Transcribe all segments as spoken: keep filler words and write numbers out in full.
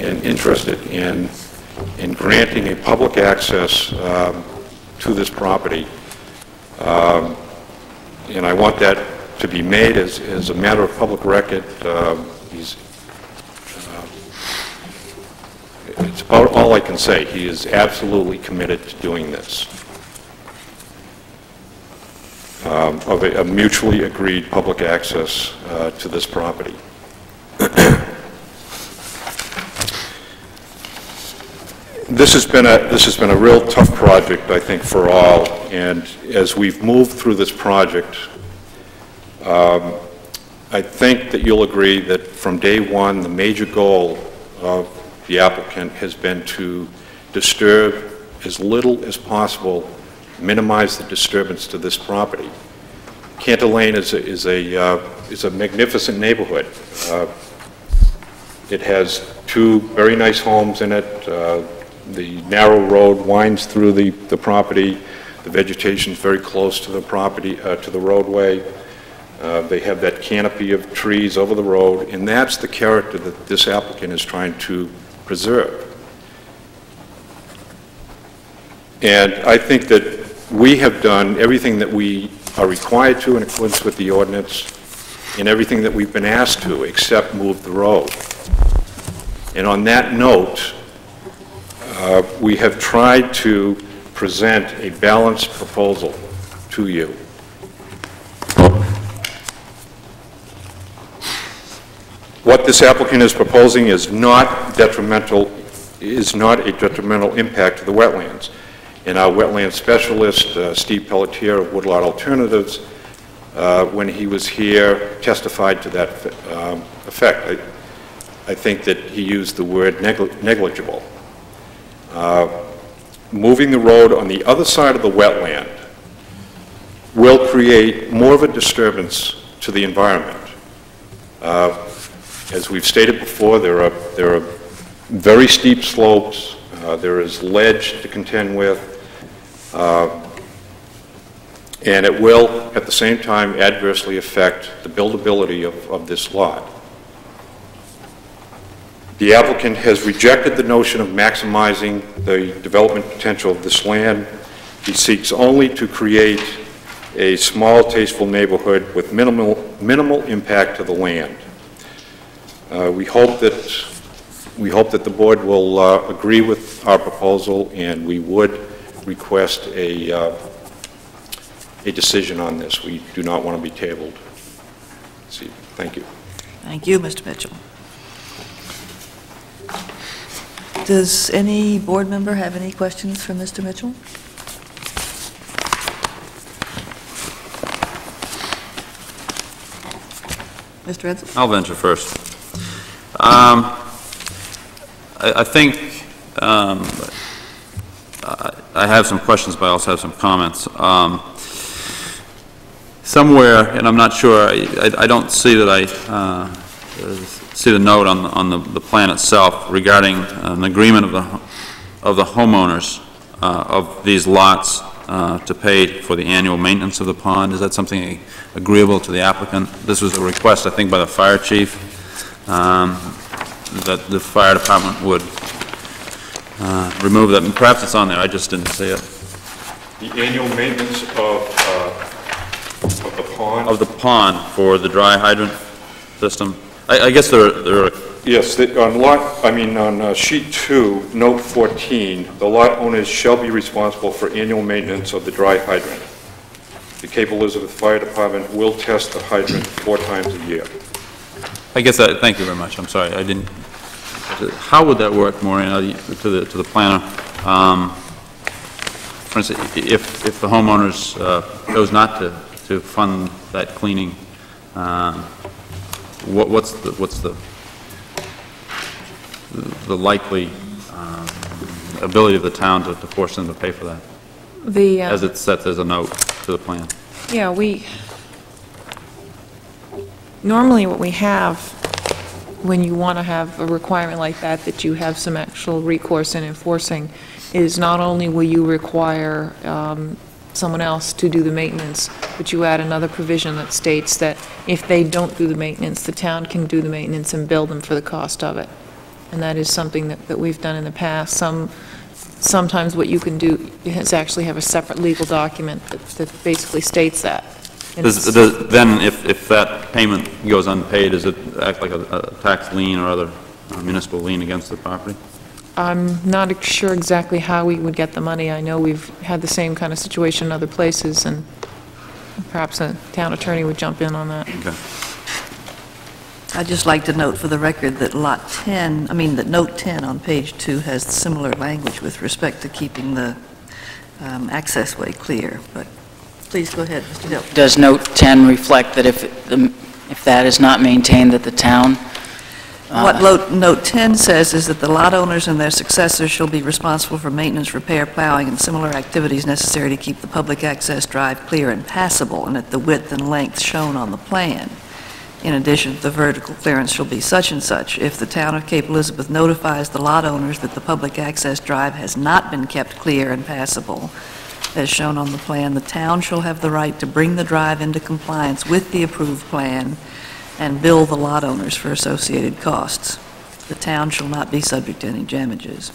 and interested in, in granting a public access um, to this property. Um, and I want that to be made as, as a matter of public record. Uh, he's, uh, it's about all I can say. He is absolutely committed to doing this. Um, of a, a mutually agreed public access uh, to this property. This has been a this has been a real tough project, I think, for all. And as we've moved through this project, um, I think that you'll agree that from day one, the major goal of the applicant has been to disturb as little as possible, minimize the disturbance to this property. Cantor Lane is a is a uh, is a magnificent neighborhood. Uh, it has two very nice homes in it. Uh, The narrow road winds through the, the property. The vegetation is very close to the property, uh, to the roadway. Uh, they have that canopy of trees over the road, and that's the character that this applicant is trying to preserve. And I think that we have done everything that we are required to in accordance with the ordinance, and everything that we've been asked to, except move the road. And on that note, Uh, we have tried to present a balanced proposal to you. What this applicant is proposing is not detrimental, is not a detrimental impact to the wetlands. And our wetland specialist, uh, Steve Pelletier of Woodlot Alternatives, uh, when he was here, testified to that um, effect. I, I think that he used the word negli negligible. Uh, moving the road on the other side of the wetland will create more of a disturbance to the environment. Uh, as we've stated before, there are, there are very steep slopes, uh, there is ledge to contend with, uh, and it will, at the same time, adversely affect the buildability of, of this lot. The applicant has rejected the notion of maximizing the development potential of this land. He seeks only to create a small, tasteful neighborhood with minimal, minimal impact to the land. Uh, we hope that we hope that the board will uh, agree with our proposal, and we would request a uh, a decision on this. We do not want to be tabled. See, thank you. Thank you, Mister Mitchell. Does any board member have any questions for Mister Mitchell? Mister Edsel? I'll venture first. Um, I, I think um, I, I have some questions, but I also have some comments. Um, somewhere, and I'm not sure, I, I, I don't see that I uh, see the note on, on the, the plan itself regarding an agreement of the, of the homeowners uh, of these lots uh, to pay for the annual maintenance of the pond. Is that something agreeable to the applicant? This was a request, I think, by the fire chief um, that the fire department would uh, remove that. And perhaps it's on there, I just didn't see it. The annual maintenance of, uh, of the pond? Of the pond for the dry hydrant system. I, I guess there are, there are yes, the, on lot, I mean on uh, sheet two, note fourteen, the lot owners shall be responsible for annual maintenance of the dry hydrant. The Cape Elizabeth Fire Department will test the hydrant four times a year. I guess that, thank you very much. I'm sorry, I didn't. How would that work, Maureen, to the to the planner? Um, for instance, if if the homeowners uh, chose not to to fund that cleaning, um, what, what's the what's the the likely um, ability of the town to, to force them to pay for that? The uh, as it's set as a note to the plan. Yeah, we normally what we have when you want to have a requirement like that, that you have some actual recourse in enforcing, is not only will you require um, someone else to do the maintenance, but you add another provision that states that if they don't do the maintenance, the town can do the maintenance and bill them for the cost of it. and that is something that, that we've done in the past. Some, sometimes what you can do is actually have a separate legal document that, that basically states that. And Does, it's- does, then, if, if that payment goes unpaid, does it act like a, a tax lien or other uh, municipal lien against the property? I'm not sure exactly how we would get the money. I know we've had the same kind of situation in other places, and perhaps a town attorney would jump in on that. Okay. I'd just like to note for the record that Lot ten, I mean, that Note ten on page two has similar language with respect to keeping the um, access way clear, but please go ahead, Mister Hill. Does Note ten reflect that if, it- the- if that is not maintained, that the town? uh, What lo- Note ten says is that the lot owners and their successors shall be responsible for maintenance, repair, plowing, and similar activities necessary to keep the public access drive clear and passable and at the width and length shown on the plan. In addition, the vertical clearance shall be such and such. If the town of Cape Elizabeth notifies the lot owners that the public access drive has not been kept clear and passable, as shown on the plan, the town shall have the right to bring the drive into compliance with the approved plan and bill the lot owners for associated costs. The town shall not be subject to any damages.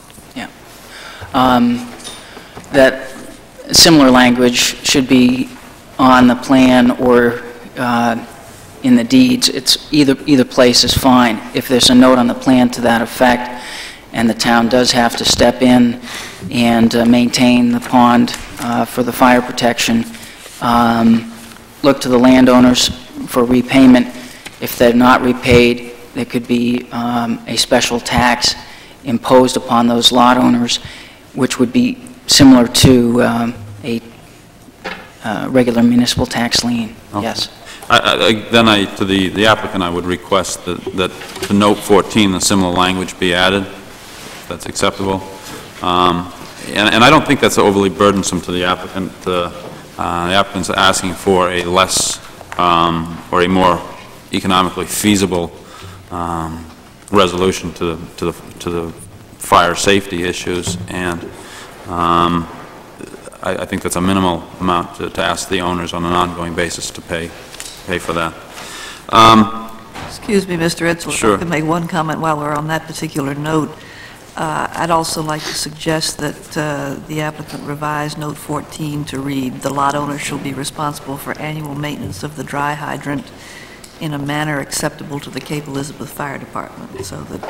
um, That similar language should be on the plan or uh, in the deeds. It's either, either place is fine. If there's a note on the plan to that effect, and the town does have to step in and uh, maintain the pond uh, for the fire protection, um, look to the landowners for repayment. If they're not repaid, there could be um, a special tax imposed upon those lot owners, which would be similar to um, a uh, regular municipal tax lien. Okay. Yes. I, I, then I, to the, the applicant, I would request that, that to note fourteen, the similar language be added, if that's acceptable. Um, and, and I don't think that's overly burdensome to the applicant. Uh, uh, the applicant's asking for a less, um, or a more economically feasible um, resolution to the, to the, to the fire safety issues, and um, I, I think that's a minimal amount to, to ask the owners on an ongoing basis to pay. pay for that. Um, Excuse me, Mister Edsel, Sure. if I could make one comment while we're on that particular note. Uh, I'd also like to suggest that uh, the applicant revise Note fourteen to read, "The lot owner shall be responsible for annual maintenance of the dry hydrant in a manner acceptable to the Cape Elizabeth Fire Department," so that,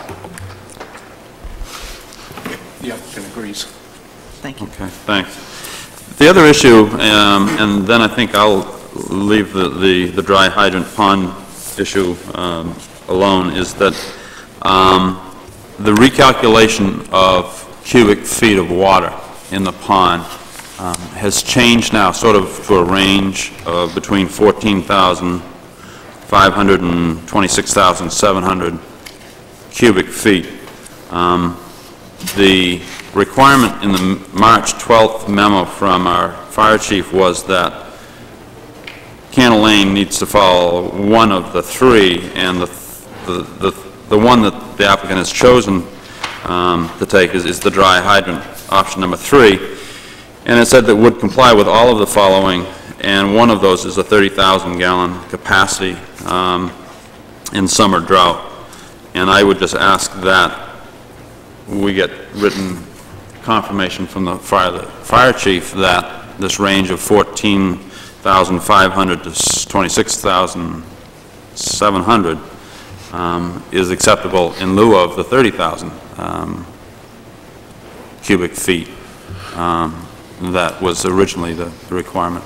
The applicant agrees. thank you. Okay, thanks. The other issue, um, and then I think I'll leave the, the, the dry hydrant pond issue um, alone, is that um, the recalculation of cubic feet of water in the pond um, has changed now sort of to a range of between fourteen thousand five hundred and twenty-six thousand seven hundred cubic feet. Um, the requirement in the March twelfth memo from our fire chief was that Candle Lane needs to follow one of the three, and the, the, the, the one that the applicant has chosen um, to take is, is the dry hydrant, option number three. And it said that would comply with all of the following, and one of those is a thirty thousand gallon capacity um, in summer drought. And I would just ask that we get written confirmation from the fire, the fire chief that this range of fourteen thousand five hundred to twenty-six thousand seven hundred um, is acceptable in lieu of the thirty thousand um, cubic feet um, that was originally the, the requirement.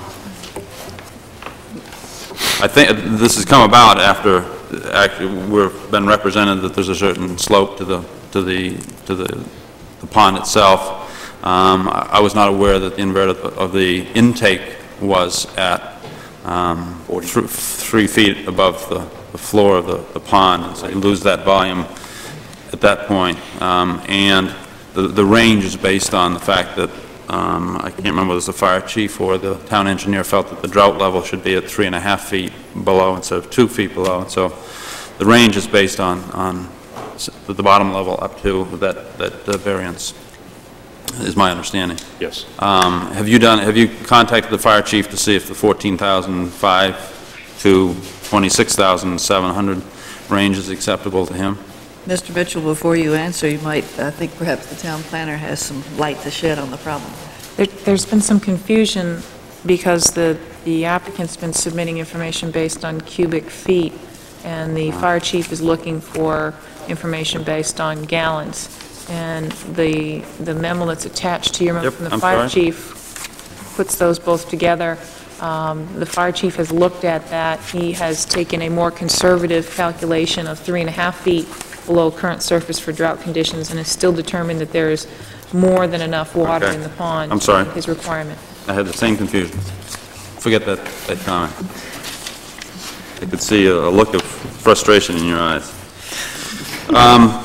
I think this has come about after actually we've been represented that there's a certain slope to the to the to the, the pond itself. Um, I, I was not aware that the invert of the, of the intake was at um, th three feet above the, the floor of the, the pond, and so you lose that volume at that point. Um, and the, the range is based on the fact that um, I can't remember whether it was the fire chief or the town engineer felt that the drought level should be at three and a half feet below instead of two feet below, and so the range is based on on the bottom level up to that that uh, variance. Is my understanding. Yes. Um, have you done? Have you contacted the fire chief to see if the fourteen thousand five to twenty-six thousand seven hundred range is acceptable to him? Mister Mitchell, before you answer, you might, I think perhaps the town planner has some light to shed on the problem. There- There's been some confusion because the the applicant's been submitting information based on cubic feet, and the fire chief is looking for information based on gallons. And the the memo that's attached to your memo Yep, from the I'm fire sorry. chief puts those both together. Um, The fire chief has looked at that. He has taken a more conservative calculation of three and a half feet below current surface for drought conditions, and has still determined that there is more than enough water Okay. in the pond. I'm sorry. to meet his requirement. I had the same confusion. Forget that, that comment. I could see a a look of frustration in your eyes. Um,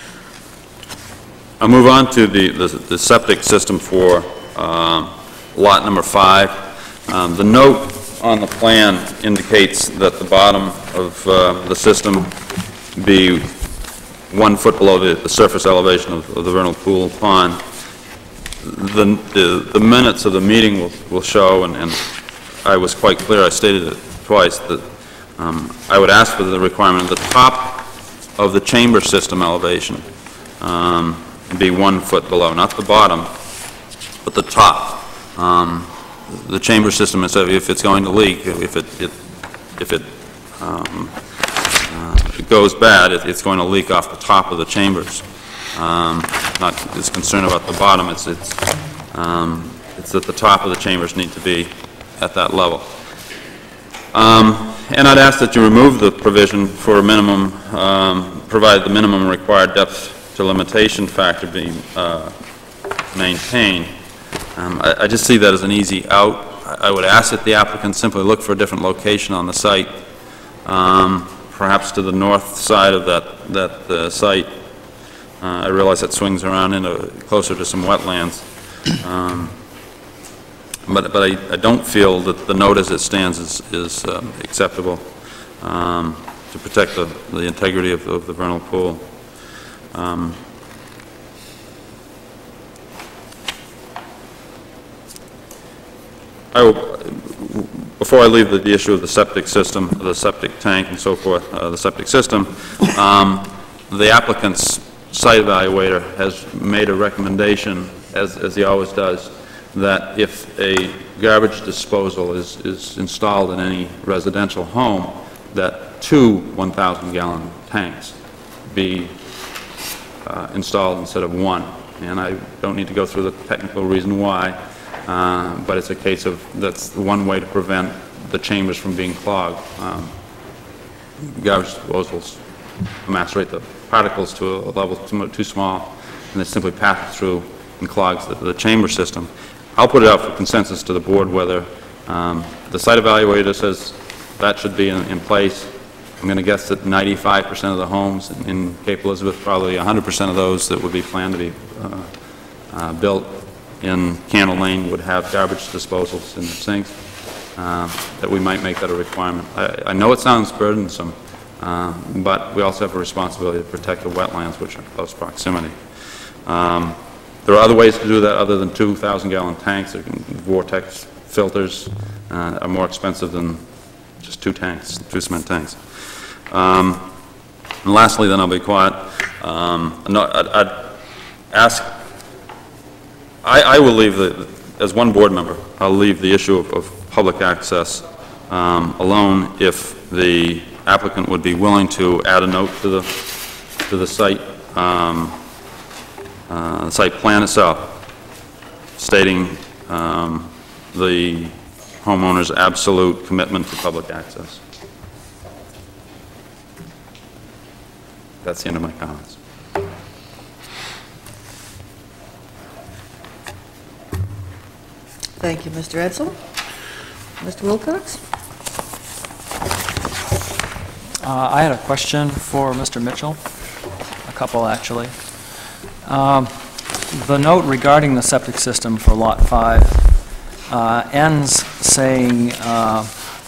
I'll move on to the, the the septic system for um, lot number five. Um, The note on the plan indicates that the bottom of uh, the system be one foot below the, the surface elevation of, of the vernal pool pond. The, the, the minutes of the meeting will, will show, and, and I was quite clear, I stated it twice, that um, I would ask for the requirement of the top of the chamber system elevation um, be one foot below, not the bottom, but the top. Um, the chamber system, is if it's going to leak, if it, it if it, um, uh, if it goes bad, it, it's going to leak off the top of the chambers. Um, not as concerned about the bottom, it's, it's, um, it's that the top of the chambers need to be at that level. Um, and I'd ask that you remove the provision for a minimum, um, provide the minimum required depth to limitation factor being uh, maintained. Um, I, I just see that as an easy out. I, I would ask that the applicant simply look for a different location on the site, um, perhaps to the north side of that, that uh, site. Uh, I realize that swings around into closer to some wetlands, um, but but I, I don't feel that the note as it stands is, is um, acceptable um, to protect the, the integrity of, of the vernal pool. Um, I will, before I leave the, the issue of the septic system, the septic tank and so forth, uh, the septic system, um, the applicant's site evaluator has made a recommendation, as, as he always does, that if a garbage disposal is, is installed in any residential home, that two one thousand gallon tanks be uh, installed instead of one. And I don't need to go through the technical reason why, uh, but it's a case of that's one way to prevent the chambers from being clogged. Um, garbage disposals macerate the particles to a level too, too small, and they simply pass it through and clogs the, the chamber system. I'll put it out for consensus to the board whether um, the site evaluator says that should be in, in place. I'm going to guess that ninety-five percent of the homes in, in Cape Elizabeth, probably one hundred percent of those that would be planned to be uh, uh, built in Candle Lane would have garbage disposals in the sinks, uh, that we might make that a requirement. I, I know it sounds burdensome, Uh, but we also have a responsibility to protect the wetlands, which are in close proximity. Um, there are other ways to do that other than two thousand gallon tanks. Vortex filters uh, are more expensive than just two tanks, two cement tanks. Um, and lastly, then I'll be quiet. Um, no, I'd, I'd ask, I, I will leave, the, as one board member, I'll leave the issue of, of public access um, alone if the applicant would be willing to add a note to the to the site um, uh, site plan itself, stating um, the homeowner's absolute commitment to public access. That's the end of my comments. Thank you, Mister Edsel. Mister Wilcox? Uh, I had a question for Mister Mitchell, a couple actually. Um, the note regarding the septic system for Lot five uh, ends saying, uh,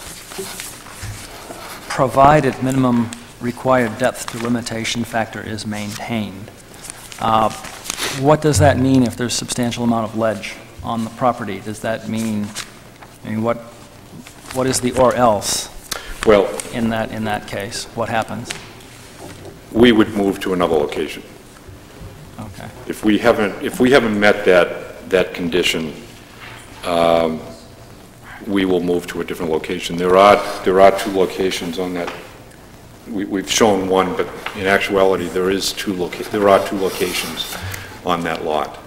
provided minimum required depth to limitation factor is maintained. Uh, what does that mean if there's substantial amount of ledge on the property? Does that mean, I mean, what, what is the or else? Well, In that, in that case, what happens? we would move to another location. Okay. If we haven't, if we haven't met that, that condition, um, we will move to a different location. There are, there are two locations on that. We, we've shown one, but in actuality, there is two loca, there are two locations on that lot.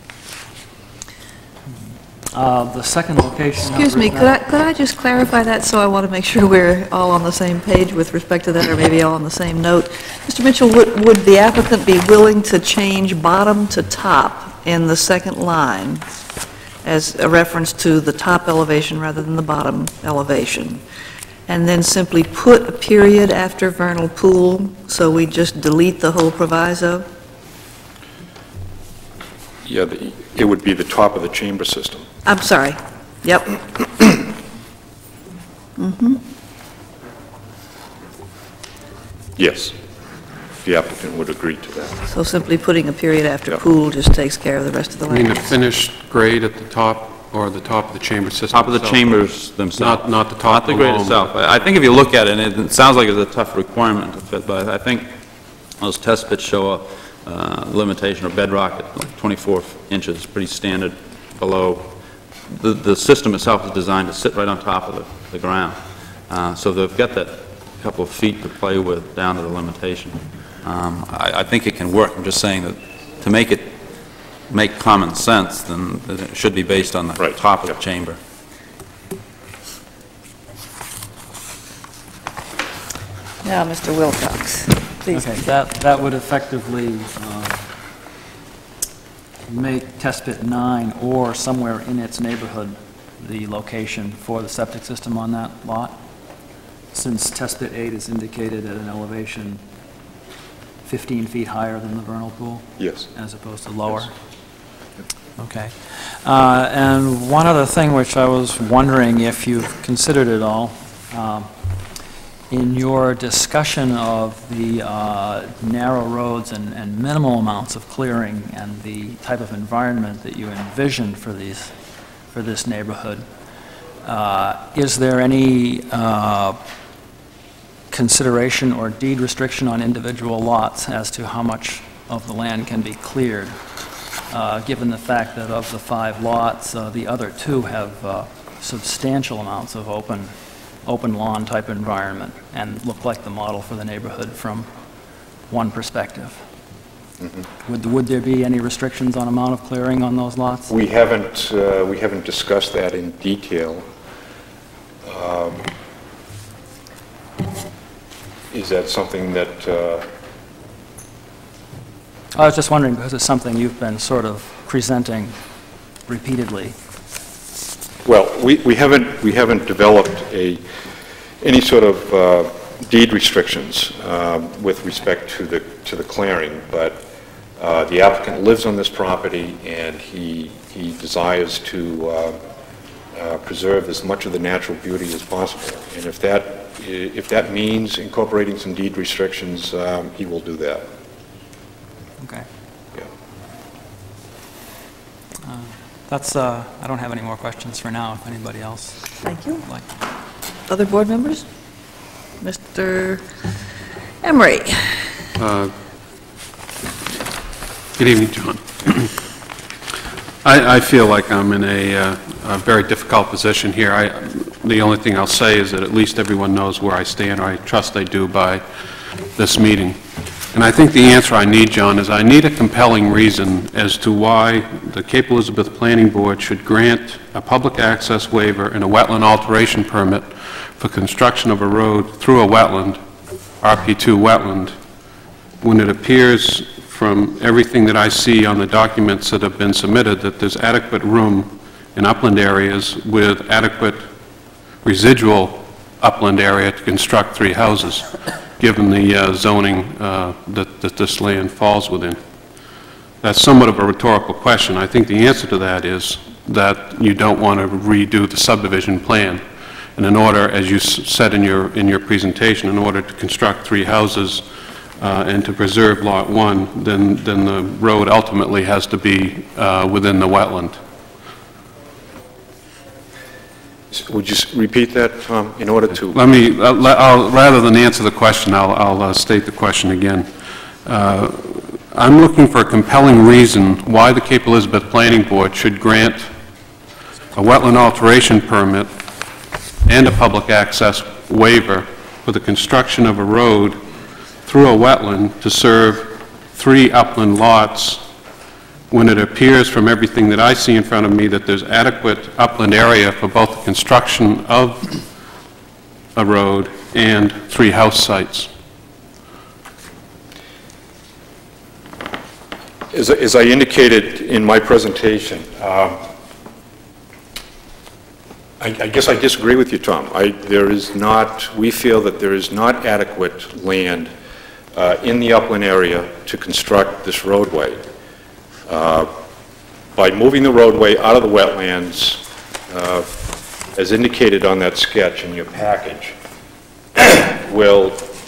Uh, The second location... Excuse me, could I, could I just clarify that, so I want to make sure we're all on the same page with respect to that, or maybe all on the same note? Mister Mitchell, would, would the applicant be willing to change bottom to top in the second line as a reference to the top elevation rather than the bottom elevation? And then simply put a period after vernal pool, so we just delete the whole proviso? Yeah, the, it would be the top of the chamber system. I'm sorry. Yep. Mm-hmm. Yes, the applicant would agree to that. So simply putting a period after Yeah. pool just takes care of the rest of the I mean, the language. finished grade at the top, or the top of the chamber system? Top of the itself? chambers themselves. Not, not the top Not the grade alone. itself. I I think if you look at it, and it sounds like it's a tough requirement to fit, but I think those test pits show a uh, limitation of bedrock at like twenty-four inches, pretty standard below. The, the system itself is designed to sit right on top of the, the ground. Uh, so they've got that couple of feet to play with down to the limitation. Um, I, I think it can work. I'm just saying that to make it make common sense, then it should be based on the Right. top of the Yep. chamber. Now, Mister Wilcox, please. Okay, that, that would effectively uh, make test pit nine or somewhere in its neighborhood the location for the septic system on that lot, since test pit eight is indicated at an elevation fifteen feet higher than the vernal pool, Yes. as opposed to lower. Okay. Uh, And one other thing which I was wondering if you've considered at all, um, in your discussion of the uh, narrow roads and and minimal amounts of clearing and the type of environment that you envision for these, for this neighborhood, uh, is there any uh, consideration or deed restriction on individual lots as to how much of the land can be cleared, uh, given the fact that of the five lots, uh, the other two have uh, substantial amounts of open, open lawn type environment and look like the model for the neighborhood from one perspective? Would, would there be any restrictions on amount of clearing on those lots? We haven't, uh, we haven't discussed that in detail. Um, Is that something that, uh, I was just wondering, because it's something you've been sort of presenting repeatedly. well, we we haven't, we haven't developed a, any sort of uh, deed restrictions um, with respect to the, to the clearing, but uh, the applicant lives on this property, and he, he desires to uh, uh, preserve as much of the natural beauty as possible. And if that, if that means incorporating some deed restrictions, um, he will do that. Okay. Yeah. Uh, That's, uh, I don't have any more questions for now, if anybody else Thank you. would like. Other board members? Mister Emery? Uh, Good evening, John. I, I feel like I'm in a, uh, a very difficult position here. I, the only thing I'll say is that at least everyone knows where I stand, or I trust they do by this meeting. And I think the answer I need, John, is I need a compelling reason as to why the Cape Elizabeth Planning Board should grant a public access waiver and a wetland alteration permit for construction of a road through a wetland, R P two wetland, when it appears from everything that I see on the documents that have been submitted that there's adequate room in upland areas with adequate residual upland area to construct three houses, given the uh, zoning uh, that, that this land falls within. That's somewhat of a rhetorical question. I think the answer to that is that you don't want to redo the subdivision plan. And in order, as you s said in your, in your presentation, in order to construct three houses uh, and to preserve Lot one, then, then the road ultimately has to be uh, within the wetland. Would you s- repeat that, Tom, in order to... Let me, I'll, I'll- rather than answer the question, I'll, I'll uh, state the question again. Uh, I'm looking for a compelling reason why the Cape Elizabeth Planning Board should grant a wetland alteration permit and a public access waiver for the construction of a road through a wetland to serve three upland lots, when it appears from everything that I see in front of me that there's adequate upland area for both the construction of a road and three house sites. As, as I indicated in my presentation, um, I, I guess I disagree with you, Tom. I, there is not, we feel that there is not adequate land uh, in the upland area to construct this roadway. Uh, by moving the roadway out of the wetlands, uh, as indicated on that sketch in your package, will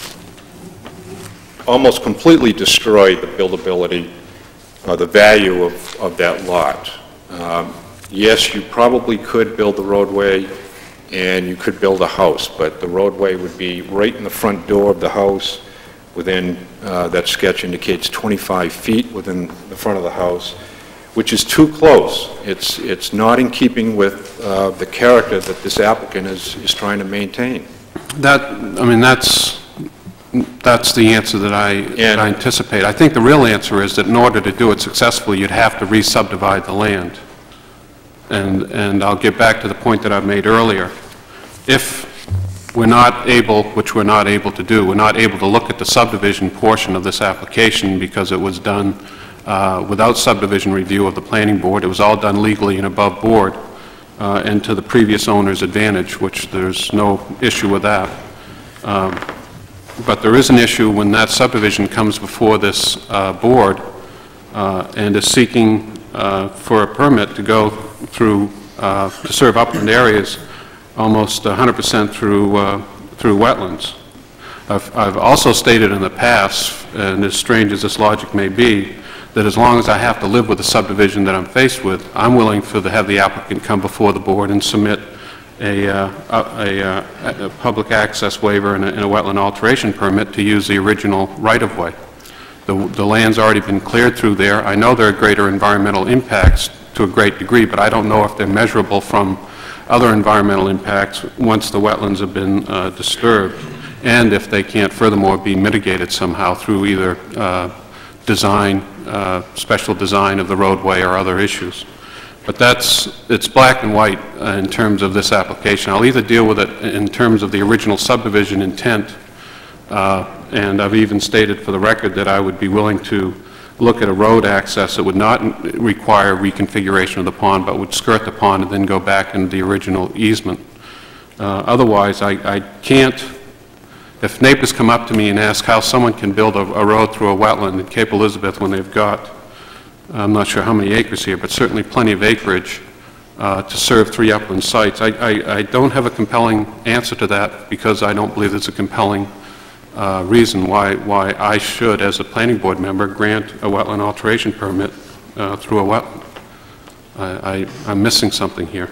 almost completely destroy the buildability, uh, the value of, of that lot. Um, yes, you probably could build the roadway and you could build a house, but the roadway would be right in the front door of the house within, uh, that sketch indicates twenty-five feet within the front of the house, which is too close. It's, it's not in keeping with uh, the character that this applicant is, is trying to maintain. That, I mean, that's, that's the answer that I, that I anticipate. I think the real answer is that in order to do it successfully, you'd have to re-subdivide the land. And, and I'll get back to the point that I made earlier. If we're not able, which we're not able to do, we're not able to look at the subdivision portion of this application because it was done uh, without subdivision review of the planning board. It was all done legally and above board uh, and to the previous owner's advantage, which there's no issue with that. Um, but there is an issue when that subdivision comes before this uh, board uh, and is seeking uh, for a permit to go through, uh, to serve upland areas almost one hundred percent through, uh, through wetlands. I've, I've also stated in the past, and as strange as this logic may be, that as long as I have to live with the subdivision that I'm faced with, I'm willing for the, have the applicant come before the board and submit a, uh, a, a, a public access waiver and a, and a wetland alteration permit to use the original right-of-way. The, the land's already been cleared through there. I know there are greater environmental impacts to a great degree, but I don't know if they're measurable from other environmental impacts once the wetlands have been uh, disturbed, and if they can't furthermore be mitigated somehow through either uh, design, uh, special design of the roadway or other issues. But that's, it's black and white uh, in terms of this application. I'll either deal with it in terms of the original subdivision intent, uh, and I've even stated for the record that I would be willing to look at a road access that would not require reconfiguration of the pond, but would skirt the pond and then go back into the original easement. Uh, otherwise, I, I can't, if neighbors come up to me and ask how someone can build a, a road through a wetland in Cape Elizabeth when they've got, I'm not sure how many acres here, but certainly plenty of acreage uh, to serve three upland sites, I, I, I don't have a compelling answer to that because I don't believe there's a compelling Uh, reason why, why I should, as a planning board member, grant a wetland alteration permit uh, through a wetland. I, I, I'm missing something here.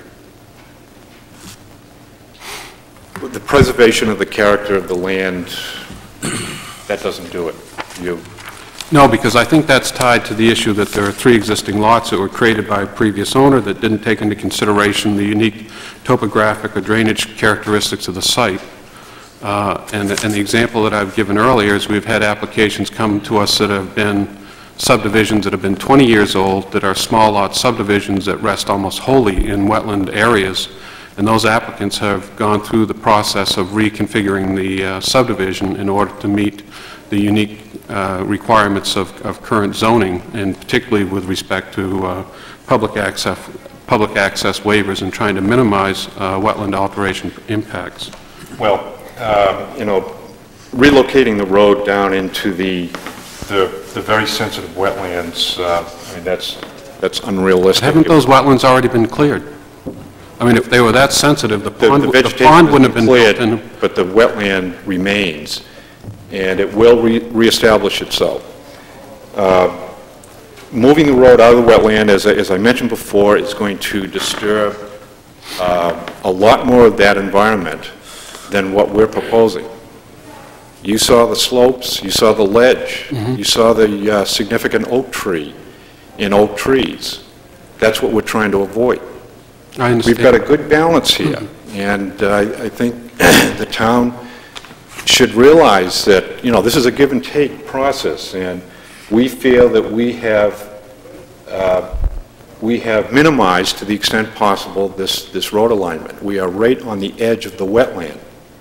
The preservation of the character of the land, that doesn't do it. You. No, because I think that's tied to the issue that there are three existing lots that were created by a previous owner that didn't take into consideration the unique topographic or drainage characteristics of the site. Uh, and, and the example that I've given earlier is we've had applications come to us that have been subdivisions that have been twenty years old that are small lot subdivisions that rest almost wholly in wetland areas, and those applicants have gone through the process of reconfiguring the uh, subdivision in order to meet the unique uh, requirements of, of current zoning, and particularly with respect to uh, public access, public access waivers and trying to minimize uh, wetland alteration impacts. Well, Uh, you know, relocating the road down into the the, the very sensitive wetlands, uh, I mean, that's that's unrealistic. Haven't those wetlands already been cleared? I mean, if they were that sensitive, the The, pond, the the vegetation pond has wouldn't have been been cleared, built in. but the wetland remains, and it will re reestablish itself. Uh, moving the road out of the wetland, as I, as I mentioned before, is going to disturb uh, a lot more of that environment than what we're proposing. You saw the slopes, you saw the ledge, you saw the uh, significant oak tree in oak trees. That's what we're trying to avoid. I understand. We've got a good balance here, and uh, I I think the town should realize that, you know, this is a give and take process, and we feel that we have, uh, we have minimized to the extent possible this, this road alignment. We are right on the edge of the wetland.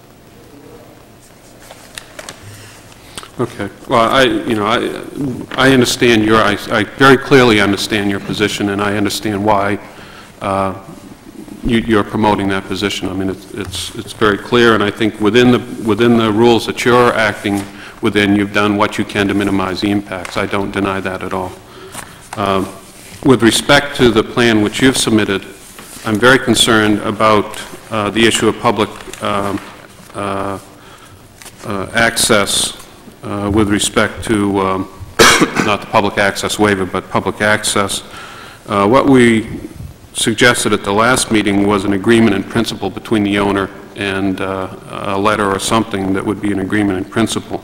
Okay. Well, I, you know, I, I understand your, I, I very clearly understand your position, and I understand why uh, you, you're promoting that position. I mean, it's, it's, it's very clear, and I think within the, within the rules that you're acting within, you've done what you can to minimize the impacts. I don't deny that at all. Um, with respect to the plan which you've submitted, I'm very concerned about uh, the issue of public um, uh, uh, access Uh, with respect to, um, not the public access waiver, but public access. Uh, what we suggested at the last meeting was an agreement in principle between the owner and uh, a letter or something that would be an agreement in principle.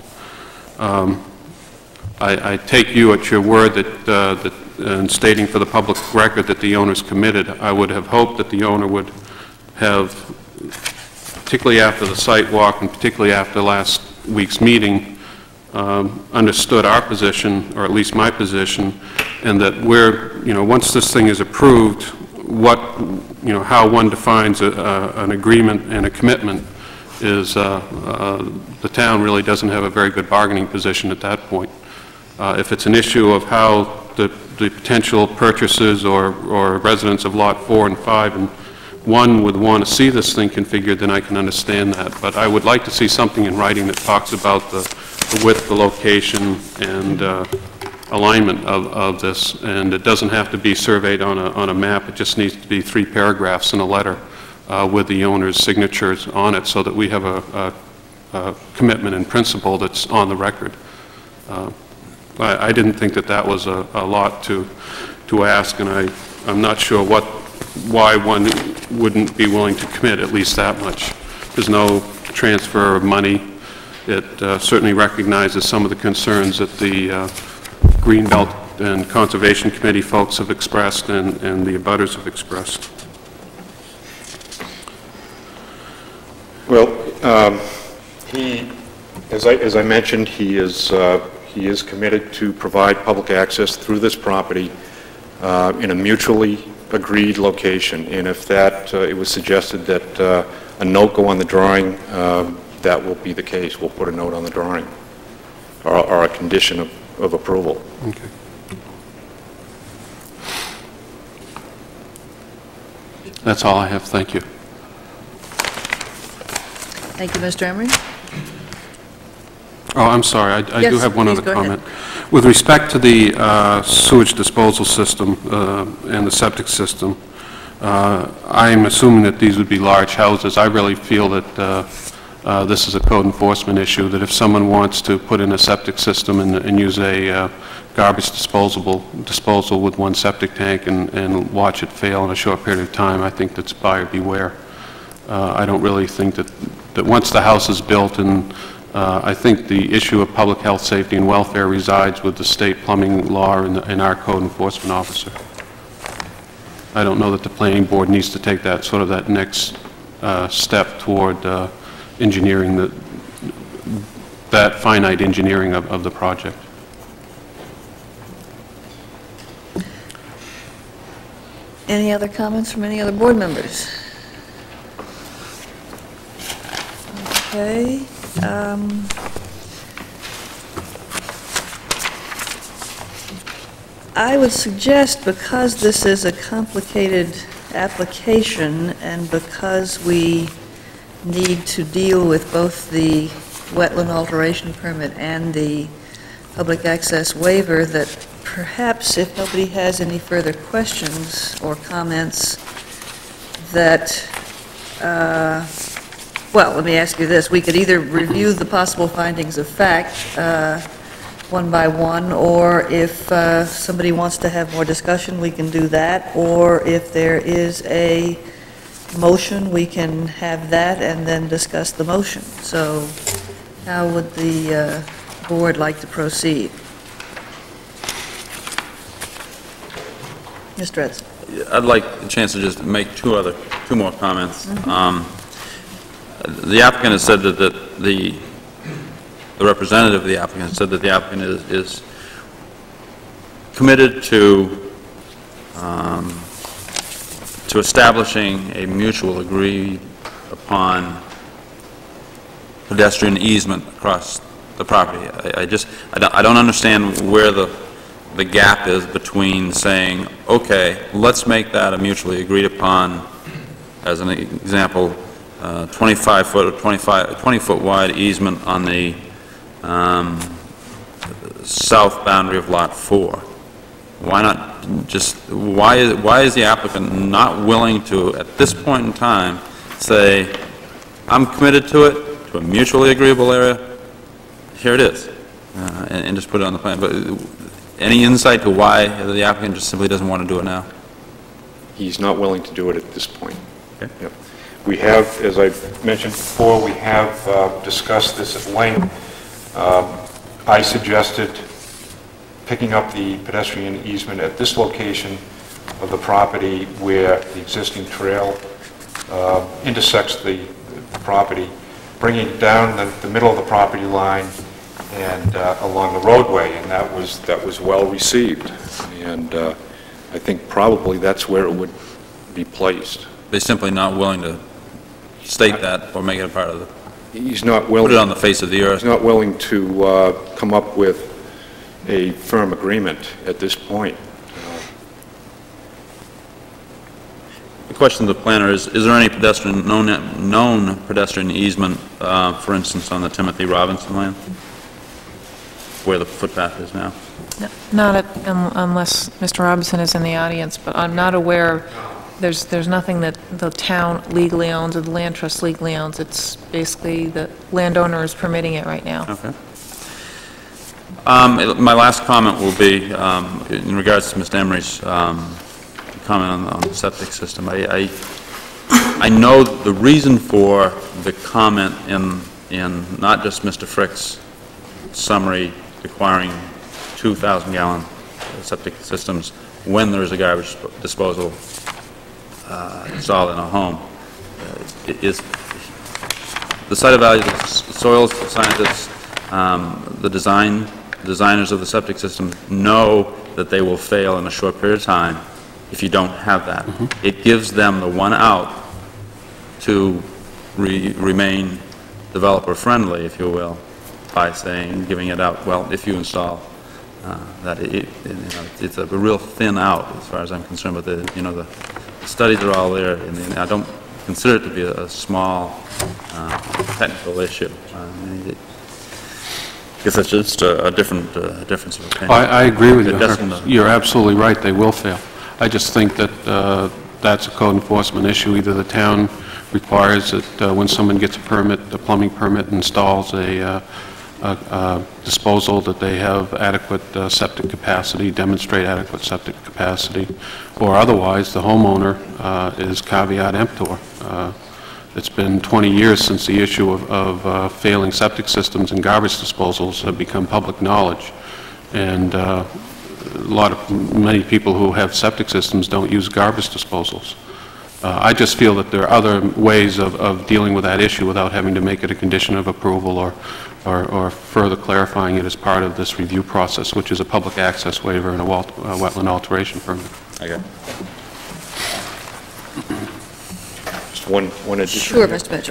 Um, I, I take you at your word that, uh, that in stating for the public record that the owner's committed. I would have hoped that the owner would have, particularly after the site walk and particularly after last week's meeting, Um, understood our position, or at least my position, and that we're, you know, once this thing is approved, what, you know, how one defines a, a, an agreement and a commitment is, uh, uh, the town really doesn't have a very good bargaining position at that point. Uh, if it's an issue of how the, the potential purchasers or, or residents of Lot four and five and one would want to see this thing configured, then I can understand that. But I would like to see something in writing that talks about the the width, the location, and uh, alignment of, of this, and it doesn't have to be surveyed on a, on a map. It just needs to be three paragraphs in a letter uh, with the owner's signatures on it, so that we have a, a, a commitment in principle that's on the record. Uh, I, I didn't think that that was a, a lot to, to ask, and I, I'm not sure what, why one wouldn't be willing to commit at least that much. There's no transfer of money. It uh, certainly recognizes some of the concerns that the uh, Greenbelt and Conservation Committee folks have expressed and, and the abutters have expressed. Well, um, he, as I, as I mentioned, he is, uh, he is committed to provide public access through this property uh, in a mutually agreed location. And if that, uh, it was suggested that uh, a note go on the drawing, um, that will be the case. We'll put a note on the drawing, or, or a condition of, of approval. Okay. That's all I have. Thank you. Thank you, Mister Emery. Oh, I'm sorry. I, I Yes, do have one please other go ahead. comment. With respect to the uh, sewage disposal system uh, and the septic system, uh, I'm assuming that these would be large houses. I really feel that uh, Uh, this is a code enforcement issue, that if someone wants to put in a septic system and, and use a uh, garbage disposable disposal with one septic tank and, and watch it fail in a short period of time, I think that's buyer beware. Uh, I don't really think that, that once the house is built, and uh, I think the issue of public health, safety, and welfare resides with the state plumbing law and, the, and our code enforcement officer. I don't know that the planning board needs to take that sort of that next uh, step toward uh, engineering, the, that finite engineering of, of the project. Any other comments from any other board members? Okay. Um, I would suggest, because this is a complicated application and because we need to deal with both the wetland alteration permit and the public access waiver, that perhaps if nobody has any further questions or comments, that, uh, well, let me ask you this. We could either review the possible findings of fact uh, one by one, or if uh, somebody wants to have more discussion, we can do that, or if there is a motion, we can have that and then discuss the motion. So How would the uh, board like to proceed? Mister Edson? I'd like a chance to just make two other, two more comments. Um, The applicant has said that that the, the representative of the applicant said that the applicant is, is committed to, um, to establishing a mutual agreed upon pedestrian easement across the property. I, I just, I don't, I don't understand where the, the gap is between saying, okay, let's make that a mutually agreed upon, as an example, uh, twenty-five foot or twenty-five, twenty foot wide easement on the um, south boundary of Lot four. Why not just, why is, why is the applicant not willing to, at this point in time, say, I'm committed to it, to a mutually agreeable area, here it is, uh, and, and just put it on the plan? But any insight to why the applicant just simply doesn't want to do it now? He's not willing to do it at this point. Okay. Yep. We have, as I mentioned before, we have uh, discussed this at length. Um, I suggested picking up the pedestrian easement at this location of the property where the existing trail uh, intersects the, the property, bringing it down the, the middle of the property line and uh, along the roadway, and that was that was well received. And uh, I think probably that's where it would be placed. They're simply not willing to state that or make it a part of the, He's not willing. put it on the face of the earth. He's not willing to uh, come up with a firm agreement at this point. The question to the planner is, is there any pedestrian, known, known pedestrian easement, uh, for instance, on the Timothy Robinson land, where the footpath is now? No, Not at- un- unless Mister Robinson is in the audience, but I'm not aware, there's, there's nothing that the town legally owns or the land trust legally owns. It's basically the landowner is permitting it right now. Okay. Um, it- my last comment will be, um, in regards to Mister Emery's um, comment on the, on the septic system. I, I, I know the reason for the comment in, in not just Mister Frick's summary requiring two thousand gallon septic systems when there is a garbage disposal uh, installed in a home. Uh, it is the site evaluators, soils scientists, um, the design designers of the septic system know that they will fail in a short period of time if you don't have that. Mm-hmm. It gives them the one out to re remain developer friendly, if you will, by saying, giving it out, well, if you install uh, that, it, it, you know, it's a real thin out as far as I'm concerned. But the, you know, the, the studies are all there, and I don't consider it to be a, a small uh, technical issue. Um, it, I guess that's just a, a different uh, difference of opinion. I, I agree with you. It doesn't- You're absolutely right, they will fail. I just think that uh, that's a code enforcement issue. Either the town requires that uh, when someone gets a permit, a plumbing permit, installs a, uh, a, a disposal, that they have adequate uh, septic capacity, demonstrate adequate septic capacity, or otherwise the homeowner uh, is caveat emptor. Uh, It's been twenty years since the issue of, of uh, failing septic systems and garbage disposals have become public knowledge. And uh, a lot of, many people who have septic systems don't use garbage disposals. Uh, I just feel that there are other ways of, of dealing with that issue without having to make it a condition of approval or, or, or further clarifying it as part of this review process, which is a public access waiver and a wet- uh, wetland alteration permit. Okay. Just one, one addition. Sure, Mister Mitchell.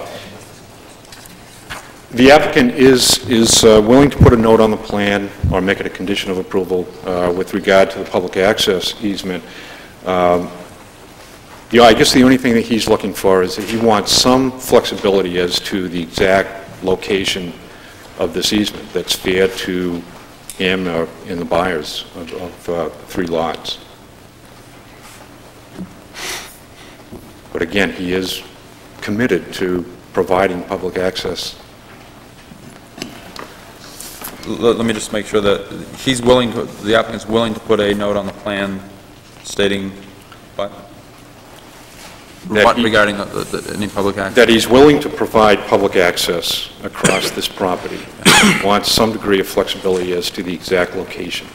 The applicant is, is uh, willing to put a note on the plan or make it a condition of approval uh, with regard to the public access easement. Um, you know, I guess the only thing that he's looking for is that he wants some flexibility as to the exact location of this easement that's fair to him or and the buyers of, of uh, three lots. But again, he is committed to providing public access. Let let me just make sure that he's willing to, the applicant's willing to put a note on the plan stating what? That What he- regarding the- the- the- any public access? that he's willing to provide public access across this property. He wants some degree of flexibility as to the exact location.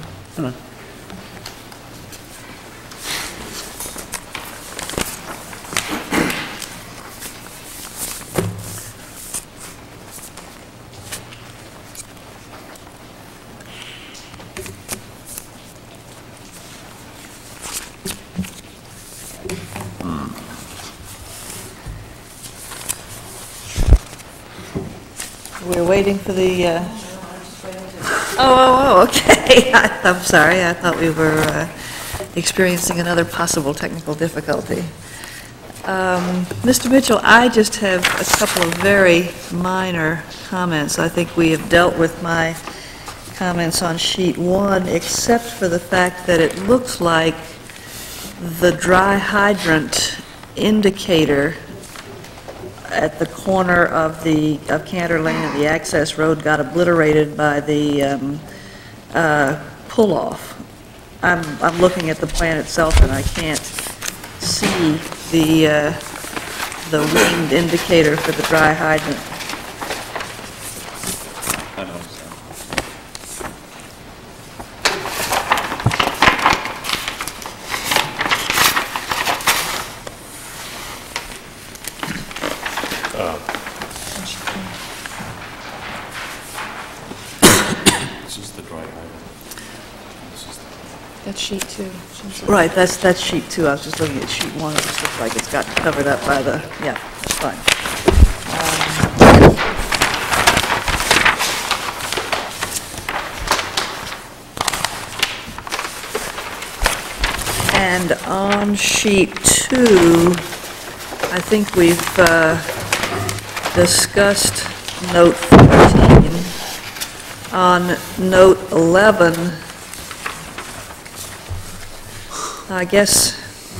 We're waiting for the, uh, oh, oh, oh, okay. I- I'm sorry, I thought we were uh, experiencing another possible technical difficulty. Um, Mister Mitchell, I just have a couple of very minor comments. I think we have dealt with my comments on sheet one, except for the fact that it looks like the dry hydrant indicator at the corner of the, of Cantor Lane and the access road got obliterated by the um, uh, pull-off. I'm, I'm looking at the plan itself and I can't see the, uh, the winged indicator for the dry hydrant. I noticed that. That's sheet two. Right, that's, that's sheet two. I was just looking at sheet one. It just looks like it's got covered up by the, yeah, that's fine. Um, And on sheet two, I think we've uh, discussed note fourteen. On note eleven, I guess,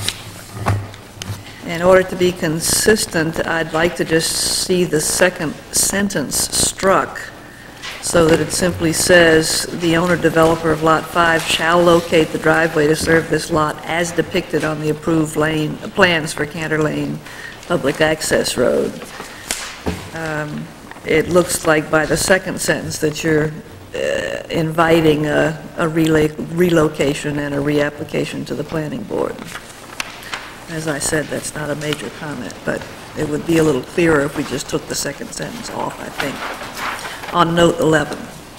in order to be consistent, I'd like to just see the second sentence struck so that it simply says, "The owner-developer of Lot five shall locate the driveway to serve this lot as depicted on the approved lane, plans for Cantor Lane Public Access Road." Um, It looks like by the second sentence that you're uh, inviting a a rela- relocation and a reapplication to the planning board. As I said, that's not a major comment, but it would be a little clearer if we just took the second sentence off, I think, on note eleven.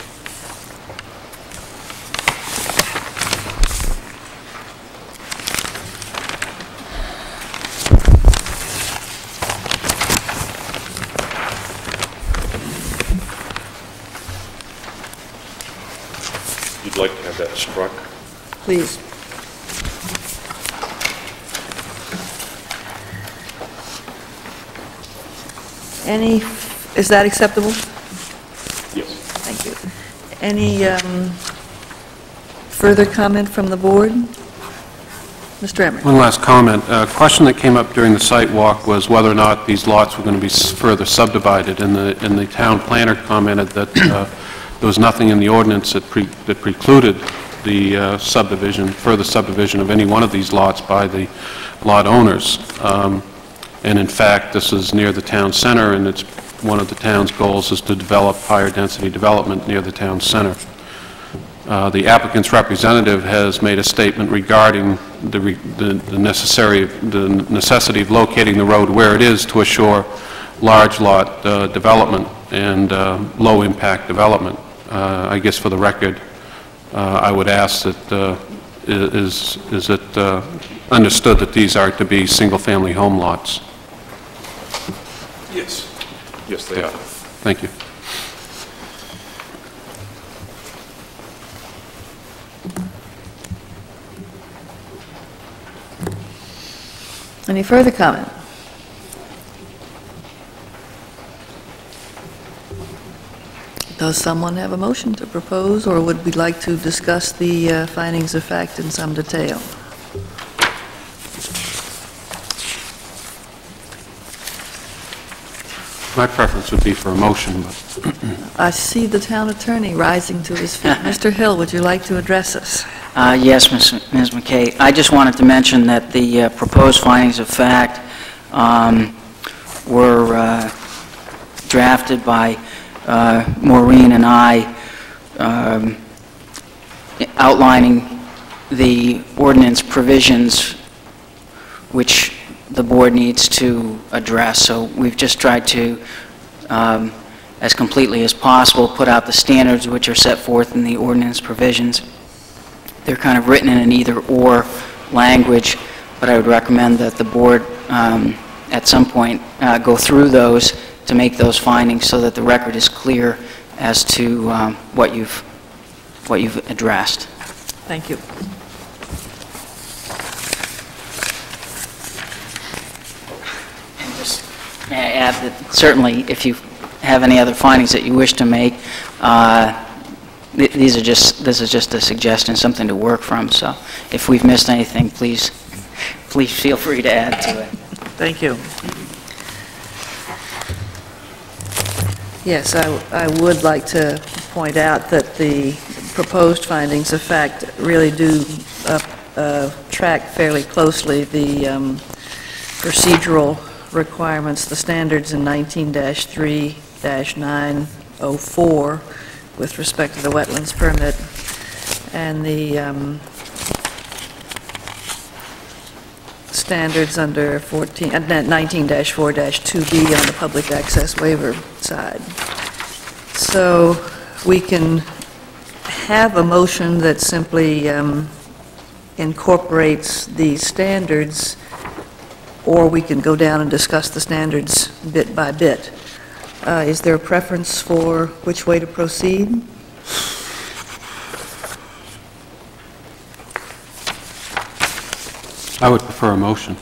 You'd like to have that struck? Please. Any, is that acceptable? Yes. Thank you. Any um, further comment from the board? Mister Emery? One last comment. A question that came up during the site walk was whether or not these lots were going to be s- further subdivided, and the, and the town planner commented that uh, there was nothing in the ordinance that pre- that precluded the uh, subdivision, further subdivision of any one of these lots by the lot owners. Um, And in fact, this is near the town center, and it's, one of the town's goals is to develop higher density development near the town center. Uh, The applicant's representative has made a statement regarding the re- the the necessary, the necessity of locating the road where it is to assure large lot uh, development and uh, low-impact development. Uh, I guess for the record, uh, I would ask that, uh, i- is is it uh, understood that these are to be single-family home lots? Yes. Yes, they are. Thank you. Any further comment? Does someone have a motion to propose, or would we like to discuss the uh, findings of fact in some detail? My preference would be for a motion, but I see the town attorney rising to his feet. Mister Hill, would you like to address us? Uh, Yes, Miz Miz McKay. I just wanted to mention that the uh, proposed findings of fact um, were uh, drafted by uh, Maureen and I, um, outlining the ordinance provisions which the board needs to address. So we've just tried to, um, as completely as possible, put out the standards which are set forth in the ordinance provisions. They're kind of written in an either-or language, but I would recommend that the board um, at some point uh, go through those to make those findings so that the record is clear as to um, what you've what you've addressed. Thank you. And just add that certainly if you have any other findings that you wish to make, uh, th these are just this is just a suggestion, something to work from. So if we've missed anything, please please feel free to add to it. Thank you. Yes, I, I would like to point out that the proposed findings of fact really do uh, uh, track fairly closely the um, procedural requirements, the standards in nineteen dash three dash nine oh four with respect to the wetlands permit, and the um, standards under fourteen, uh, nineteen dash four dash two B on the public access waiver side. So we can have a motion that simply um, incorporates these standards, or we can go down and discuss the standards bit by bit. Uh, is there a preference for which way to proceed? I would prefer a motion.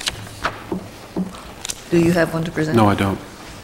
Do you have one to present? No, I don't.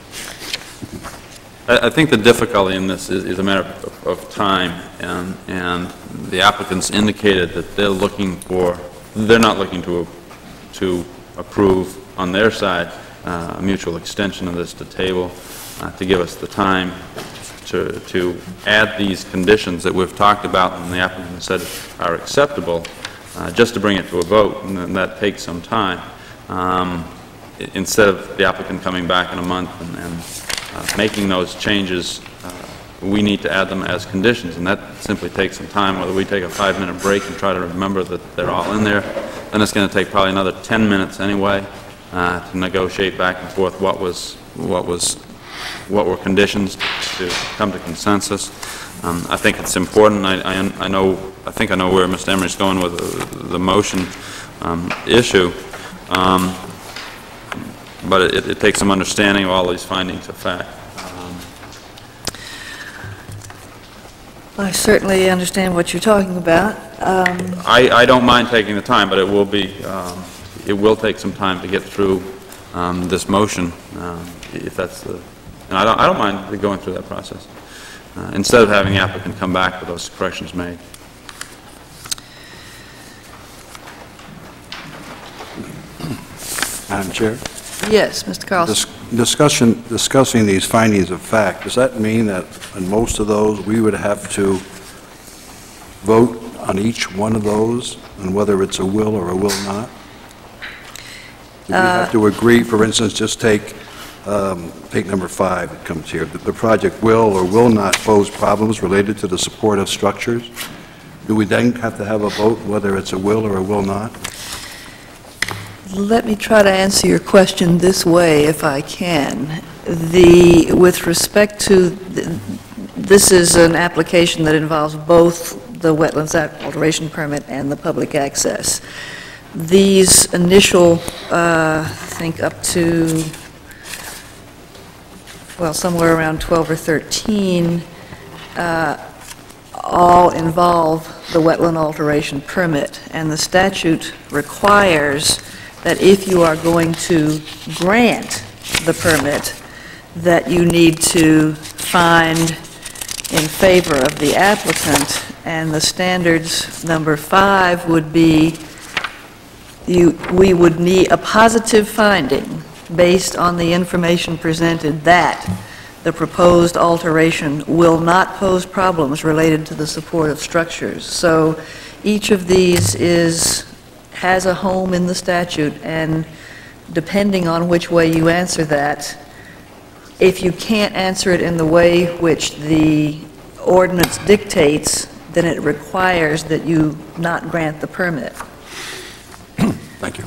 I I think the difficulty in this is, is a matter of, of time, and, and the applicants indicated that they're looking for, they're not looking to, to approve on their side uh, a mutual extension of this to table, uh, to give us the time to, to add these conditions that we've talked about and the applicant said are acceptable, uh, just to bring it to a vote, and then that takes some time. Um, i- instead of the applicant coming back in a month and, and Uh, making those changes, uh, we need to add them as conditions, and that simply takes some time. Whether we take a five-minute break and try to remember that they're all in there, then it's going to take probably another ten minutes anyway uh, to negotiate back and forth what was what was what were conditions to come to consensus. Um, I think it's important. I, I, I know. I think I know where Mister Emery's going with the, the motion um, issue. Um, But it, it takes some understanding of all these findings of fact. Um, I certainly understand what you're talking about. Um, I, I don't mind taking the time, but it will be, um, it will take some time to get through um, this motion, um, if that's the, and I don't, I don't mind going through that process, uh, instead of having the applicant come back with those corrections made. Madam Chair? Yes, Mister Carlson. Dis- Discussion, discussing these findings of fact, does that mean that in most of those, we would have to vote on each one of those, and whether it's a will or a will not? Do we have to agree, for instance, just take, um, take number five, it comes here, that the project will or will not pose problems related to the support of structures? Do we then have to have a vote whether it's a will or a will not? Let me try to answer your question this way, if I can. The, with respect to, th- this is an application that involves both the Wetlands Act Alteration Permit and the public access. These initial, uh, I think up to, well, somewhere around twelve or thirteen, uh, all involve the Wetland Alteration Permit, and the statute requires that if you are going to grant the permit, that you need to find in favor of the applicant, and the standards number five would be, you, we would need a positive finding based on the information presented that the proposed alteration will not pose problems related to the support of structures. So each of these is, has a home in the statute, and depending on which way you answer that, if you can't answer it in the way which the ordinance dictates, then it requires that you not grant the permit. Thank you.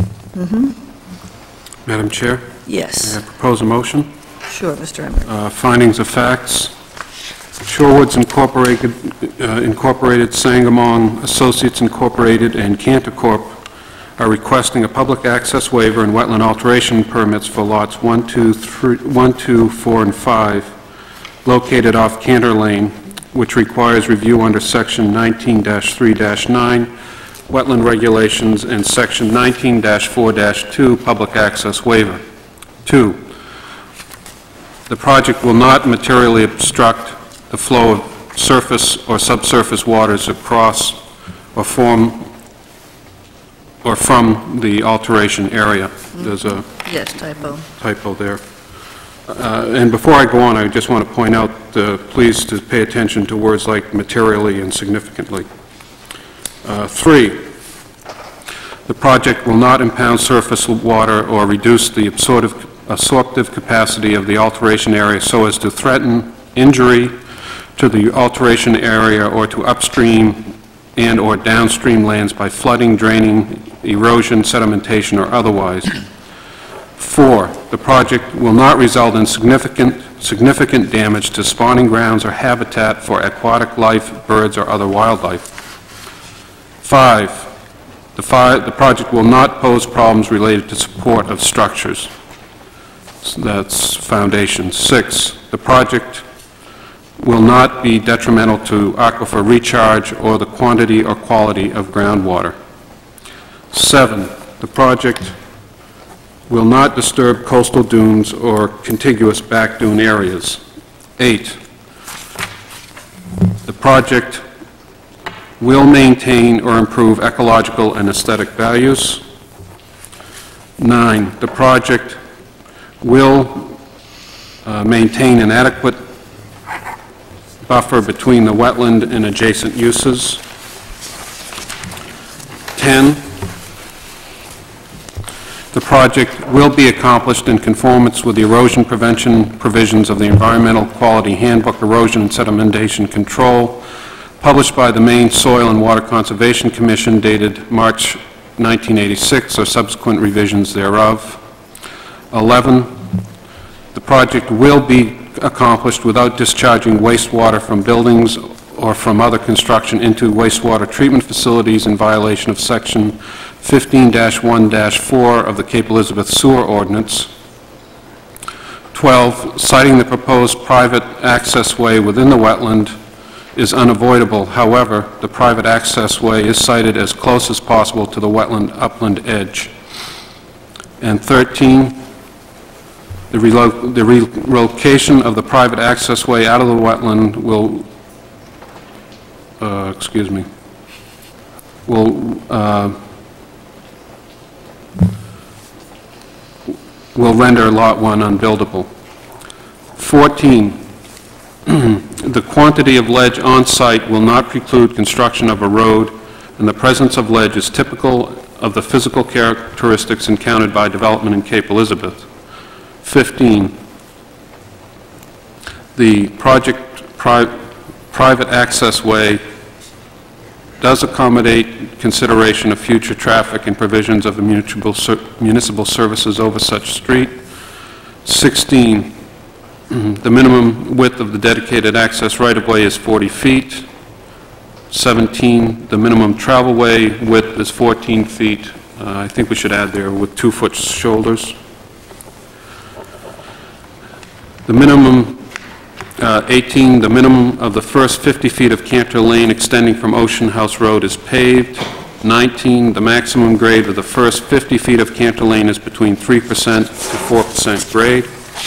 Madam Chair, Yes. may I propose a motion? Sure, Mister Emmett. Uh, Findings of facts. Shorewoods Incorporated, uh, Incorporated, Sangamon Associates Incorporated, and Cantor Corp are requesting a public access waiver and wetland alteration permits for lots one, two, three, one, two, four, and five located off Cantor Lane, which requires review under Section nineteen dash three dash nine, Wetland Regulations, and Section nineteen dash four dash two, Public Access Waiver. Two, the project will not materially obstruct the flow of surface or subsurface waters across or form or from the alteration area. There's a Yes, typo. typo there. Uh, And before I go on, I just want to point out, uh, please to pay attention to words like materially and significantly. Uh, Three, the project will not impound surface water or reduce the absorptive absorptive capacity of the alteration area so as to threaten injury to the alteration area or to upstream and or downstream lands by flooding, draining, erosion, sedimentation, or otherwise. Four, the project will not result in significant, significant damage to spawning grounds or habitat for aquatic life, birds, or other wildlife. Five, the, fi the project will not pose problems related to support of structures. So that's foundation. Six, the project will not be detrimental to aquifer recharge or the quantity or quality of groundwater. Seven, the project will not disturb coastal dunes or contiguous back dune areas. Eight, the project will maintain or improve ecological and aesthetic values. Nine, the project will uh, maintain an adequate buffer between the wetland and adjacent uses. Ten, the project will be accomplished in conformance with the erosion prevention provisions of the Environmental Quality Handbook, Erosion and Sedimentation Control, published by the Maine Soil and Water Conservation Commission, dated March nineteen eighty-six, or subsequent revisions thereof. Eleven, the project will be accomplished without discharging wastewater from buildings or from other construction into wastewater treatment facilities in violation of Section fifteen dash one dash four of the Cape Elizabeth Sewer Ordinance. twelve, citing the proposed private access way within the wetland is unavoidable. However, the private access way is sited as close as possible to the wetland upland edge. And thirteen, the, relo the relocation of the private access way out of the wetland will, uh, excuse me, will uh, will render Lot one unbuildable. fourteen, the quantity of ledge on site will not preclude construction of a road, and the presence of ledge is typical of the physical characteristics encountered by development in Cape Elizabeth. fifteen, the project pri private access way does accommodate consideration of future traffic and provisions of the municipal, ser municipal services over such street. sixteen, the minimum width of the dedicated access right-of-way is forty feet. seventeen, the minimum travelway width is fourteen feet. Uh, I think we should add there with two-foot shoulders. The minimum, uh, eighteen, the minimum of the first fifty feet of Cantor Lane extending from Ocean House Road is paved. nineteen, the maximum grade of the first fifty feet of Cantor Lane is between three percent to four percent grade.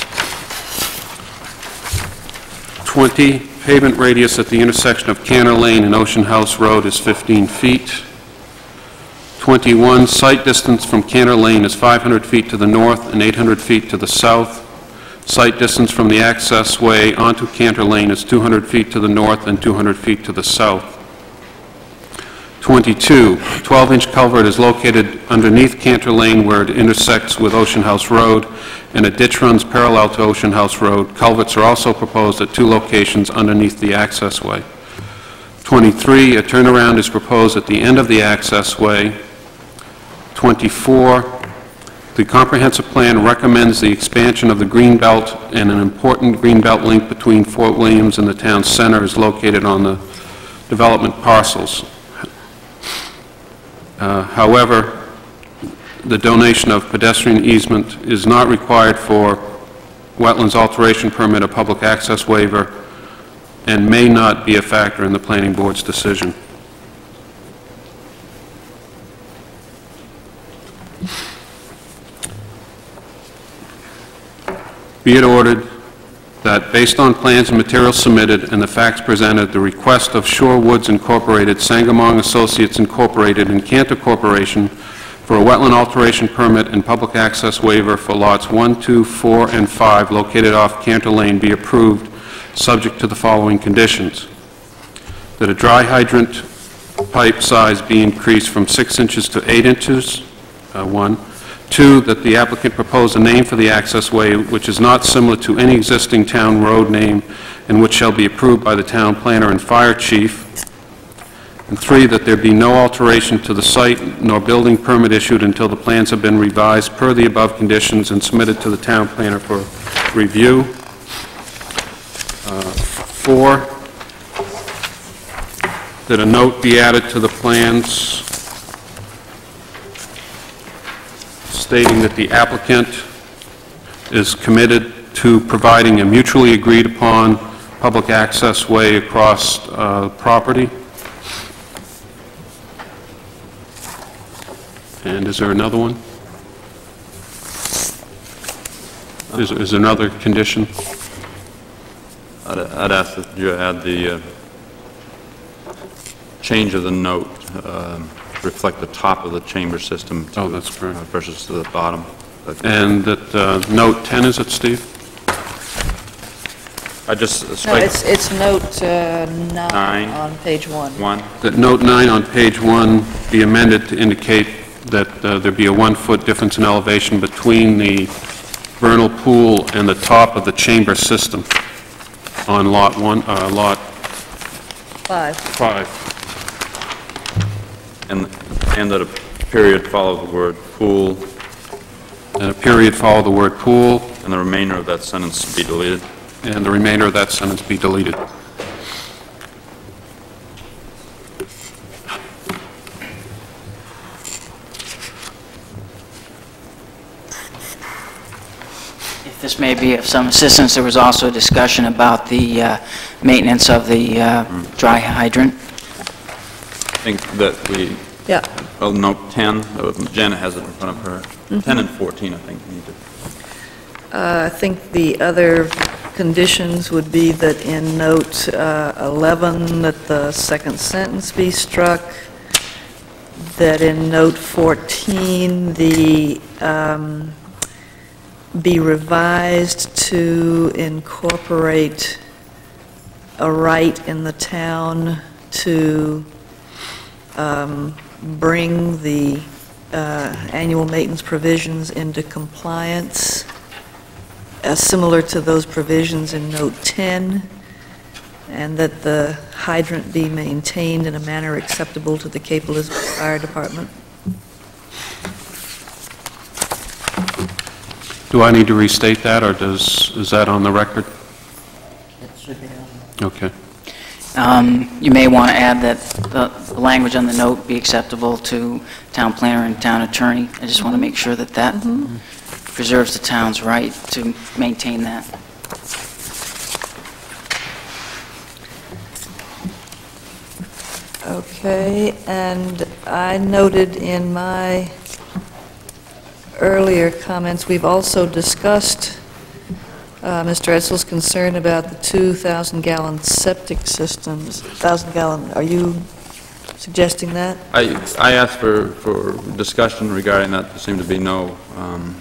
twenty, pavement radius at the intersection of Cantor Lane and Ocean House Road is fifteen feet. twenty-one, site distance from Cantor Lane is five hundred feet to the north and eight hundred feet to the south. Site distance from the access way onto Cantor Lane is two hundred feet to the north and two hundred feet to the south. twenty-two, twelve-inch culvert is located underneath Cantor Lane where it intersects with Ocean House Road, and a ditch runs parallel to Ocean House Road. Culverts are also proposed at two locations underneath the accessway. twenty-three, a turnaround is proposed at the end of the accessway. twenty-four, the comprehensive plan recommends the expansion of the greenbelt, and an important greenbelt link between Fort Williams and the town center is located on the development parcels. Uh, however, the donation of pedestrian easement is not required for wetlands alteration permit or public access waiver, and may not be a factor in the planning board's decision. Be it ordered that, based on plans and materials submitted and the facts presented, the request of Shore Woods Incorporated, Sangamon Associates Incorporated, and Cantor Corporation for a wetland alteration permit and public access waiver for lots one, two, four, and five located off Cantor Lane be approved, subject to the following conditions: that a dry hydrant pipe size be increased from six inches to eight inches, uh, one. Two, that the applicant propose a name for the accessway which is not similar to any existing town road name and which shall be approved by the town planner and fire chief. And three, that there be no alteration to the site nor building permit issued until the plans have been revised per the above conditions and submitted to the town planner for review. Uh, four, that a note be added to the plans stating that the applicant is committed to providing a mutually agreed upon public access way across uh, property. And is there another one? Is, is there another condition? I'd, I'd ask that you add the uh, change of the note, um, reflect the top of the chamber system to, Oh, that's correct. uh, versus to the bottom. But And that uh, note ten, is it, Steve? I just No, strike it's, it's note uh, Nine. nine on page one. one. That note nine on page one be amended to indicate that uh, there be a one-foot difference in elevation between the vernal pool and the top of the chamber system on lot one, uh, lot Five. five. And, and that a period follow the word pool, And a period follow the word pool, and the remainder of that sentence be deleted. and the remainder of that sentence be deleted. If this may be of some assistance, there was also a discussion about the uh, maintenance of the uh, dry hydrant. I think that we, Yeah. well, note ten, uh, Janet has it in front of her. ten and fourteen, I think, need to. Uh, I think the other conditions would be that in note uh, eleven, that the second sentence be struck, that in note fourteen, the, um, be revised to incorporate a right in the town to um, bring the uh, annual maintenance provisions into compliance, uh, similar to those provisions in note ten, and that the hydrant be maintained in a manner acceptable to the Cape Elizabeth Fire Department. Do I need to restate that, or does, is that on the record? Okay. Um, You may want to add that the the language on the note be acceptable to town planner and town attorney. I just want to make sure that that preserves the town's right to maintain that. Okay, and I noted in my earlier comments, we've also discussed uh, Mister Etzel's concern about the two thousand gallon septic systems. one thousand gallon, are you suggesting that? I, I asked for, for discussion regarding that. There seemed to be no um,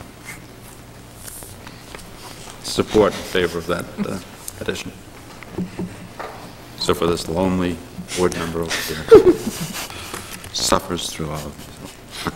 support in favor of that uh, addition. So for this lonely board member over here. suffers through all of this.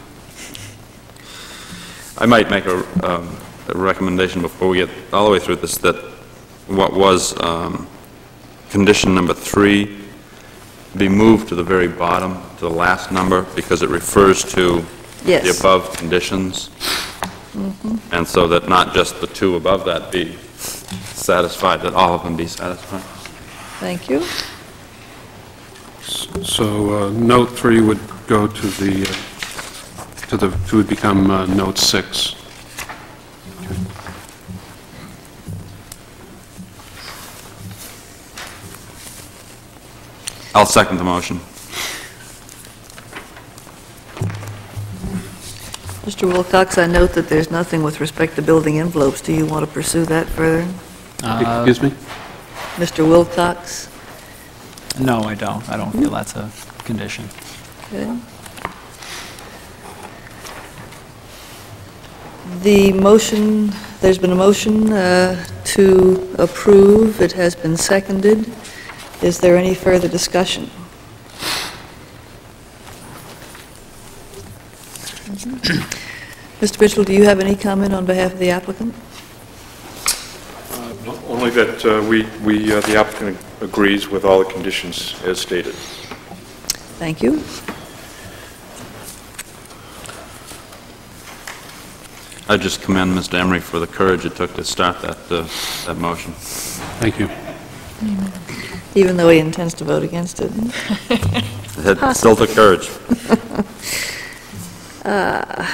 I might make a, um, a recommendation before we get all the way through this, that what was um, condition number three be moved to the very bottom, to the last number, because it refers to Yes. the above conditions. And so that not just the two above that be satisfied, that all of them be satisfied. Thank you. So uh, note three would go to the, uh, to the, to become uh, note six. I'll second the motion. Mister Wilcox, I note that there's nothing with respect to building envelopes. Do you want to pursue that further? Uh, Excuse me? Mister Wilcox? No, I don't. I don't feel that's a condition. Okay. The motion, there's been a motion uh, to approve. It has been seconded. Is there any further discussion? Mister Mitchell, do you have any comment on behalf of the applicant? Only that uh, we, we, uh, the applicant agrees with all the conditions as stated. Thank you. I just commend Mister Emery for the courage it took to start that, uh, that motion. Thank you. Even though he intends to vote against it. It had still took courage. Uh,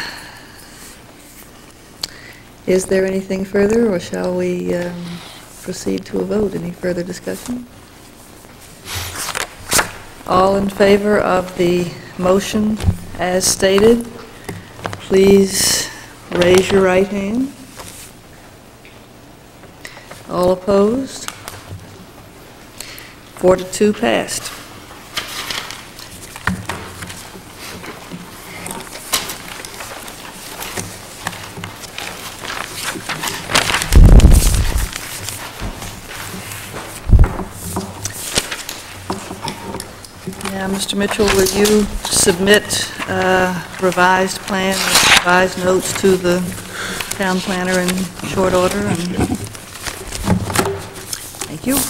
Is there anything further, or shall we um, proceed to a vote? Any further discussion? All in favor of the motion as stated, please raise your right hand. All opposed? Four to two passed. Now, Mister Mitchell, will you submit uh, revised plan, revised notes to the town planner in short order? And thank you.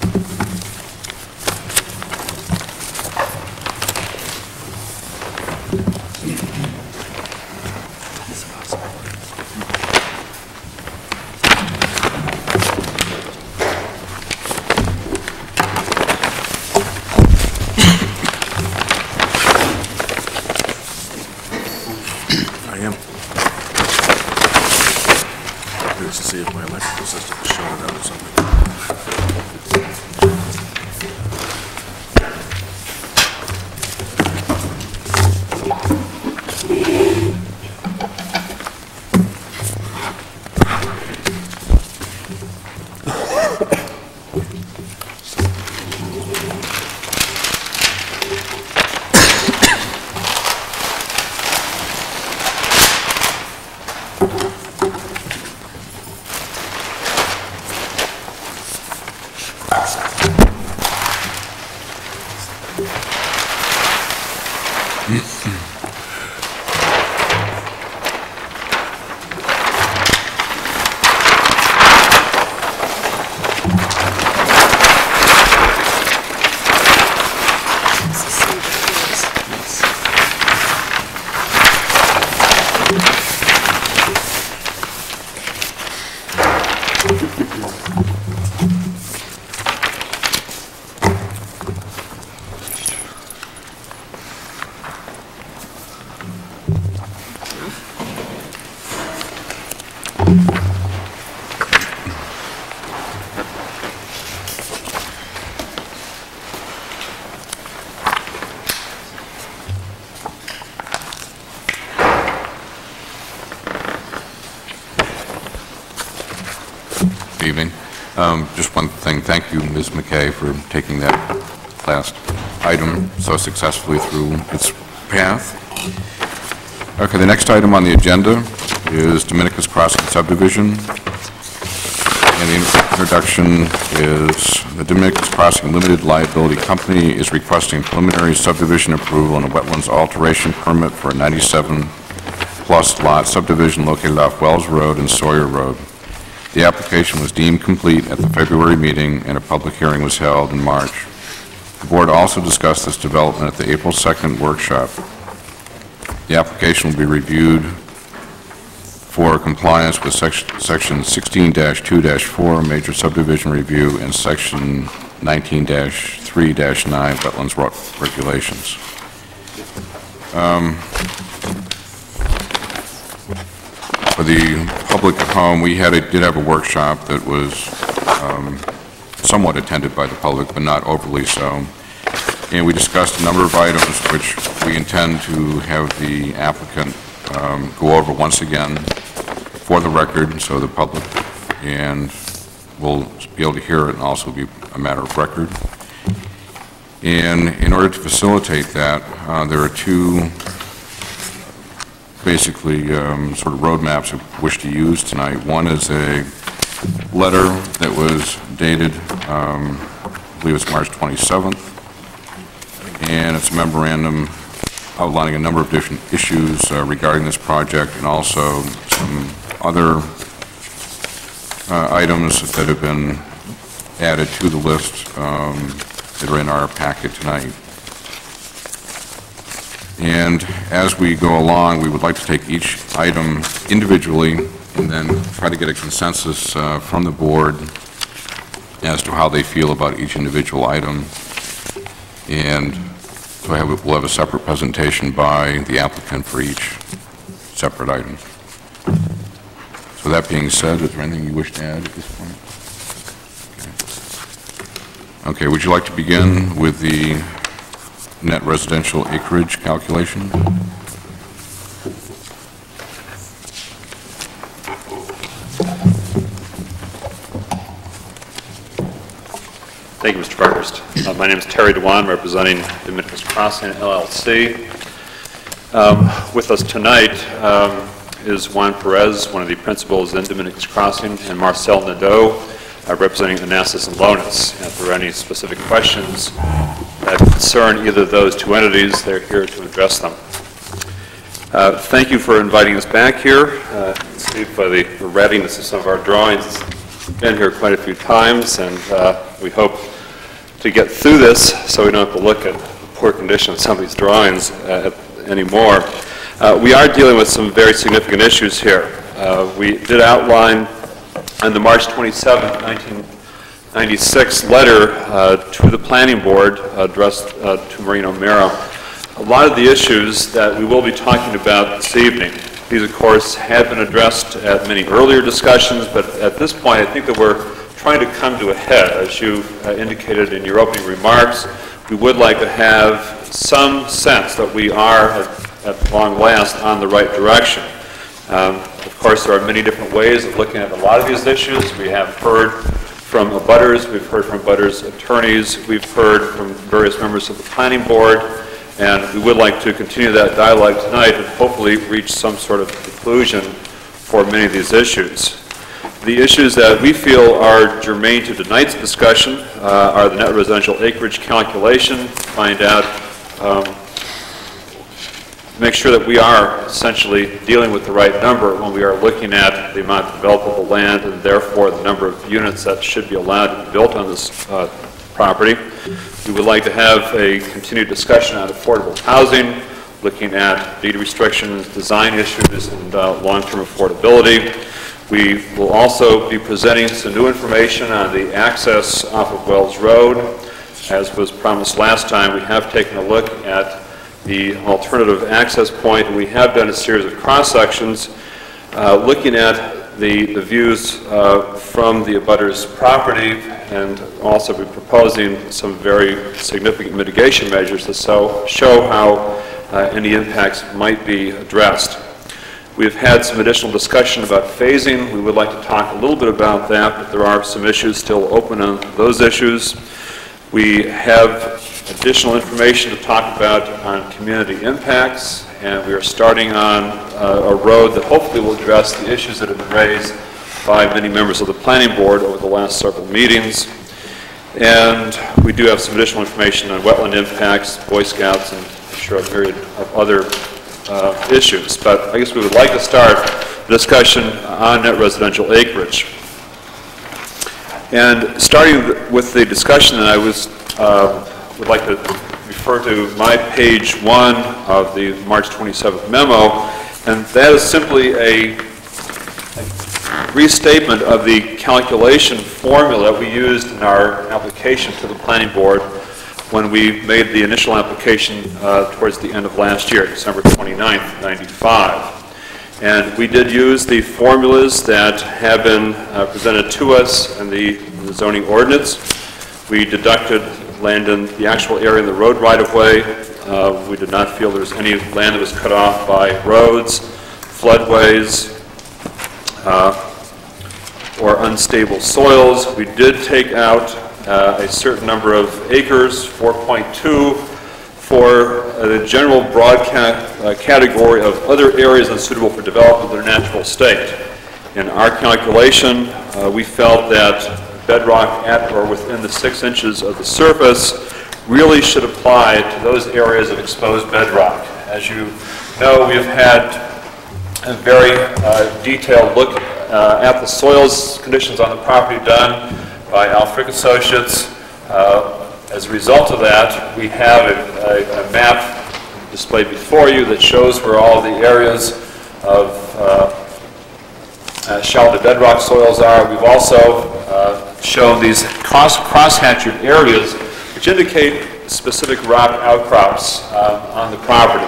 I am. Curious to see if my electrical system is shorted out or something. Evening. Um, just one thing, thank you, Miz McKay, for taking that last item so successfully through its path. Okay, the next item on the agenda is Dominicus Crossing subdivision. And the introduction is, the Dominicus Crossing Limited Liability Company is requesting preliminary subdivision approval and a wetlands alteration permit for a ninety-seven plus lot subdivision located off Wells Road and Sawyer Road. The application was deemed complete at the February meeting, and a public hearing was held in March. The board also discussed this development at the April second workshop. The application will be reviewed for compliance with section, section sixteen dash two dash four, major subdivision review, and section nineteen dash three dash nine, wetlands regulations. Um, for the public at home, we had a, did have a workshop that was um, somewhat attended by the public, but not overly so. And we discussed a number of items which we intend to have the applicant um, go over once again for the record, so the public and will be able to hear it and also be a matter of record. And in order to facilitate that, uh, there are two basically um, sort of roadmaps we wish to use tonight. One is a letter that was dated, um, I believe it's March twenty-seventh, and it's a memorandum outlining a number of different issues uh, regarding this project, and also some other uh, items that have been added to the list um, that are in our packet tonight. And as we go along, we would like to take each item individually and then try to get a consensus uh, from the board as to how they feel about each individual item. And so I have, we'll have a separate presentation by the applicant for each separate item. So that being said, is there anything you wish to add at this point? Okay, okay, would you like to begin with the net residential acreage calculation? Thank you, Mister Parkhurst. Uh, my name is Terry Dewan, representing Dominicus Crossing L L C. Um, with us tonight um, is Juan Perez, one of the principals in Dominicus Crossing, and Marcel Nadeau, uh, representing Onassis and Lonis. And if there are any specific questions that concern either of those two entities, they're here to address them. Uh, thank you for inviting us back here. Uh, you can see by the, the readiness of some of our drawings, it's been here quite a few times, and uh, we hope to get through this so we don't have to look at the poor condition of some of these drawings uh, anymore. Uh, we are dealing with some very significant issues here. Uh, we did outline on the March twenty-seventh, nineteen ninety-six letter uh, to the Planning Board addressed uh, to Maureen O'Meara a lot of the issues that we will be talking about this evening. These, of course, have been addressed at many earlier discussions, but at this point I think that we're trying to come to a head. As you uh, indicated in your opening remarks, we would like to have some sense that we are, at, at long last, on the right direction. Um, of course, there are many different ways of looking at a lot of these issues. We have heard from abutters, we've heard from abutters attorneys, we've heard from various members of the Planning Board, and we would like to continue that dialogue tonight and hopefully reach some sort of conclusion for many of these issues. The issues that we feel are germane to tonight's discussion uh, are the net residential acreage calculation, find out, um, make sure that we are essentially dealing with the right number when we are looking at the amount of developable land and therefore the number of units that should be allowed to be built on this uh, property. We would like to have a continued discussion on affordable housing, looking at deed restrictions, design issues, and uh, long-term affordability. We will also be presenting some new information on the access off of Wells Road. As was promised last time, we have taken a look at the alternative access point. We have done a series of cross-sections uh, looking at the, the views uh, from the abutter's property, and also be proposing some very significant mitigation measures to so, show how uh, any impacts might be addressed. We've had some additional discussion about phasing. We would like to talk a little bit about that, but there are some issues still open on those issues. We have additional information to talk about on community impacts, and we are starting on uh, a road that hopefully will address the issues that have been raised by many members of the Planning Board over the last several meetings. And we do have some additional information on wetland impacts, Boy Scouts, and I'm sure a myriad of other uh, issues. But I guess we would like to start the discussion on net residential acreage. And starting with the discussion, I was, uh, would like to refer to my page one of the March twenty-seventh memo, and that is simply a restatement of the calculation formula that we used in our application to the Planning Board when we made the initial application uh, towards the end of last year, December twenty-ninth, ninety-five. And we did use the formulas that have been uh, presented to us in the, in the zoning ordinance. We deducted land in the actual area in the road right-of-way. Uh, we did not feel there was any land that was cut off by roads, floodways, uh, or unstable soils. We did take out uh, a certain number of acres, four point two, for uh, the general broad ca uh, category of other areas unsuitable for development in their natural state. In our calculation, uh, we felt that bedrock at or within the six inches of the surface really should apply to those areas of exposed bedrock. As you know, we have had a very uh, detailed look uh, at the soils conditions on the property done by Al Frick Associates. Uh, as a result of that, we have a, a, a map displayed before you that shows where all the areas of uh, uh, shallow to bedrock soils are. We've also uh, shown these cross, cross-hatched areas which indicate specific rock outcrops uh, on the property.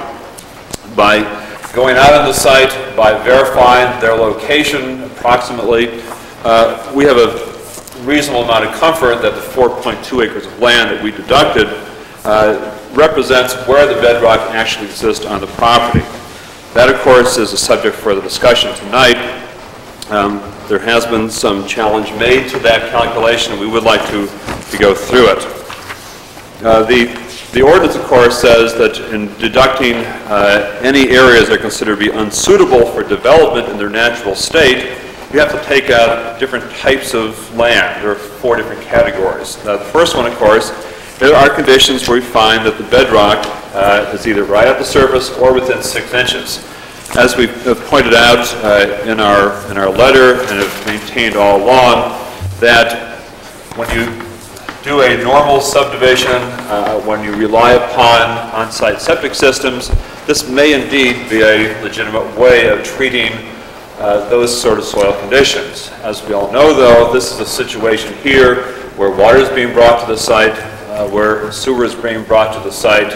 By going out on the site, by verifying their location approximately, uh, we have a reasonable amount of comfort that the four point two acres of land that we deducted uh, represents where the bedrock actually exists on the property. That, of course, is a subject for the discussion tonight. Um, there has been some challenge made to that calculation, and we would like to, to go through it. Uh, the, the ordinance, of course, says that in deducting uh, any areas that are considered to be unsuitable for development in their natural state, you have to take out different types of land. There are four different categories. Now, the first one, of course, there are conditions where we find that the bedrock uh, is either right at the surface or within six inches. As we have pointed out uh, in our in our letter and have maintained all along, that when you do a normal subdivision, uh, when you rely upon on-site septic systems, this may indeed be a legitimate way of treating uh, those sort of soil conditions. As we all know, though, this is a situation here where water is being brought to the site, uh, where sewer is being brought to the site,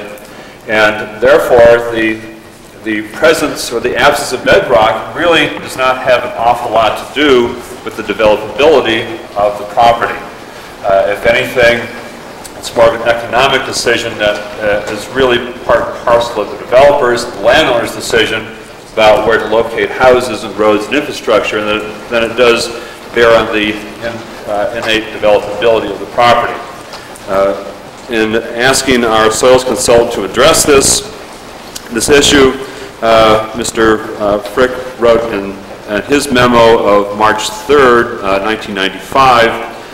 and therefore the the presence or the absence of bedrock really does not have an awful lot to do with the developability of the property. Uh, if anything, it's more of an economic decision that uh, is really part and parcel of the developers, the landowner's decision about where to locate houses and roads and infrastructure than it, than it does bear on the in, uh, innate developability of the property. Uh, in asking our soils consultant to address this, this issue, uh, Mister Uh, Frick wrote in, in his memo of March third, uh, nineteen ninety-five,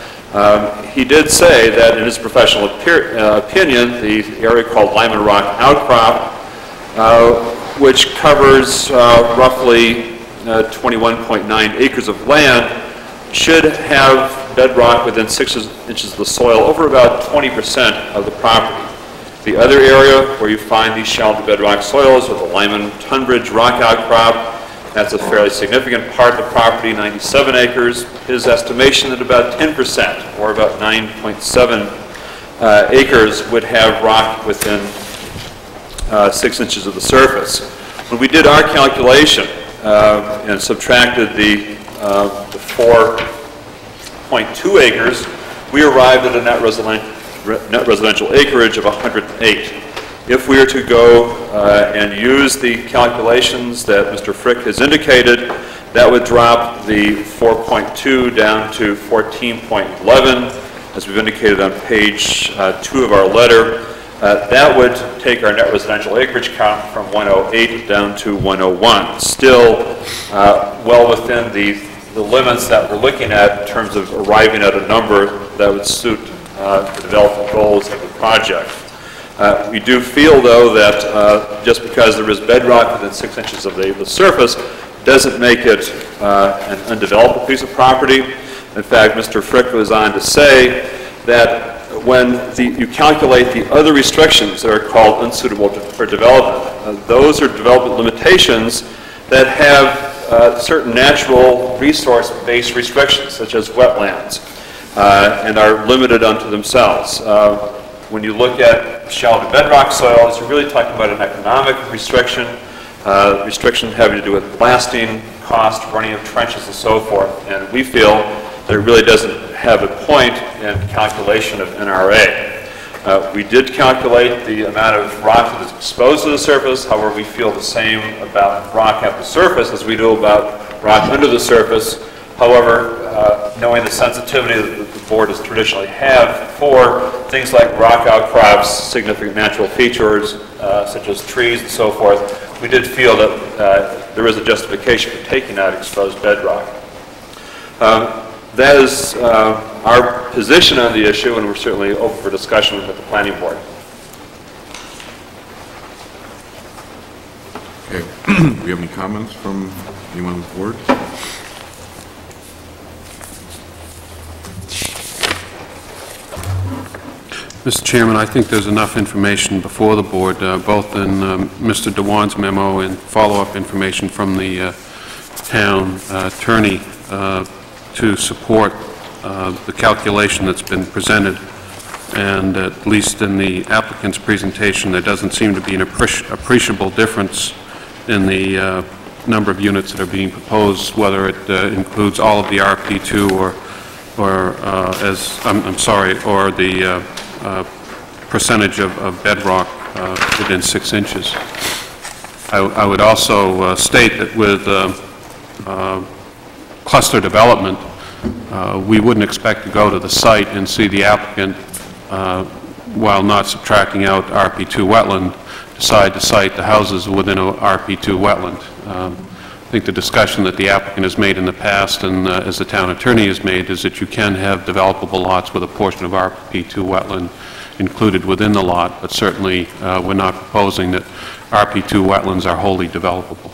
Um, he did say that in his professional uh, opinion, the area called Lyman Rock Outcrop, uh, which covers uh, roughly uh, twenty-one point nine acres of land, should have bedrock within six inches of the soil over about twenty percent of the property. The other area where you find these shallow to bedrock soils with the Lyman Tunbridge Rock Outcrop, that's a fairly significant part of the property, ninety-seven acres. His estimation that about ten percent, or about nine point seven uh, acres, would have rock within uh, six inches of the surface. When we did our calculation uh, and subtracted the, uh, the four point two acres, we arrived at a net residential, net residential acreage of one hundred eight. If we were to go uh, and use the calculations that Mister Frick has indicated, that would drop the four point two down to fourteen point one one, as we've indicated on page uh, two of our letter. Uh, that would take our net residential acreage count from one oh eight down to one oh one, still uh, well within the the limits that we're looking at in terms of arriving at a number that would suit uh, the development goals of the project. Uh, we do feel, though, that uh, just because there is bedrock within six inches of the, the surface doesn't make it uh, an undeveloped piece of property. In fact, Mister Frick goes on to say that when the, you calculate the other restrictions that are called unsuitable to, for development, uh, those are development limitations that have uh, certain natural resource-based restrictions, such as wetlands, uh, and are limited unto themselves. Uh, when you look at shallow bedrock soils, you're really talking about an economic restriction, uh, restriction having to do with blasting, cost, running of trenches, and so forth. And we feel that it really doesn't have a point in calculation of N R A. Uh, we did calculate the amount of rock that is exposed to the surface. However, we feel the same about rock at the surface as we do about rock under the surface. However, uh, knowing the sensitivity that the board has traditionally had for things like rock outcrops, significant natural features, uh, such as trees and so forth, we did feel that uh, there is a justification for taking out exposed bedrock. Um, that is uh, our position on the issue, and we're certainly open for discussion with the planning board. Okay. Do we have any comments from anyone on the board? Mister Chairman, I think there's enough information before the board, uh, both in um, Mister DeWan's memo and follow-up information from the uh, town uh, attorney uh, to support uh, the calculation that's been presented. And at least in the applicant's presentation, there doesn't seem to be an appreci appreciable difference in the uh, number of units that are being proposed, whether it uh, includes all of the R P two or, or uh, as, I'm, I'm sorry, or the uh, uh, percentage of, of bedrock uh, within six inches. I, I would also uh, state that with uh, uh, cluster development, uh, we wouldn't expect to go to the site and see the applicant, uh, while not subtracting out R P two wetland, decide to site the houses within a R P two wetland. Um, I think the discussion that the applicant has made in the past, and uh, as the town attorney has made, is that you can have developable lots with a portion of R P two wetland included within the lot, but certainly uh, we're not proposing that R P two wetlands are wholly developable.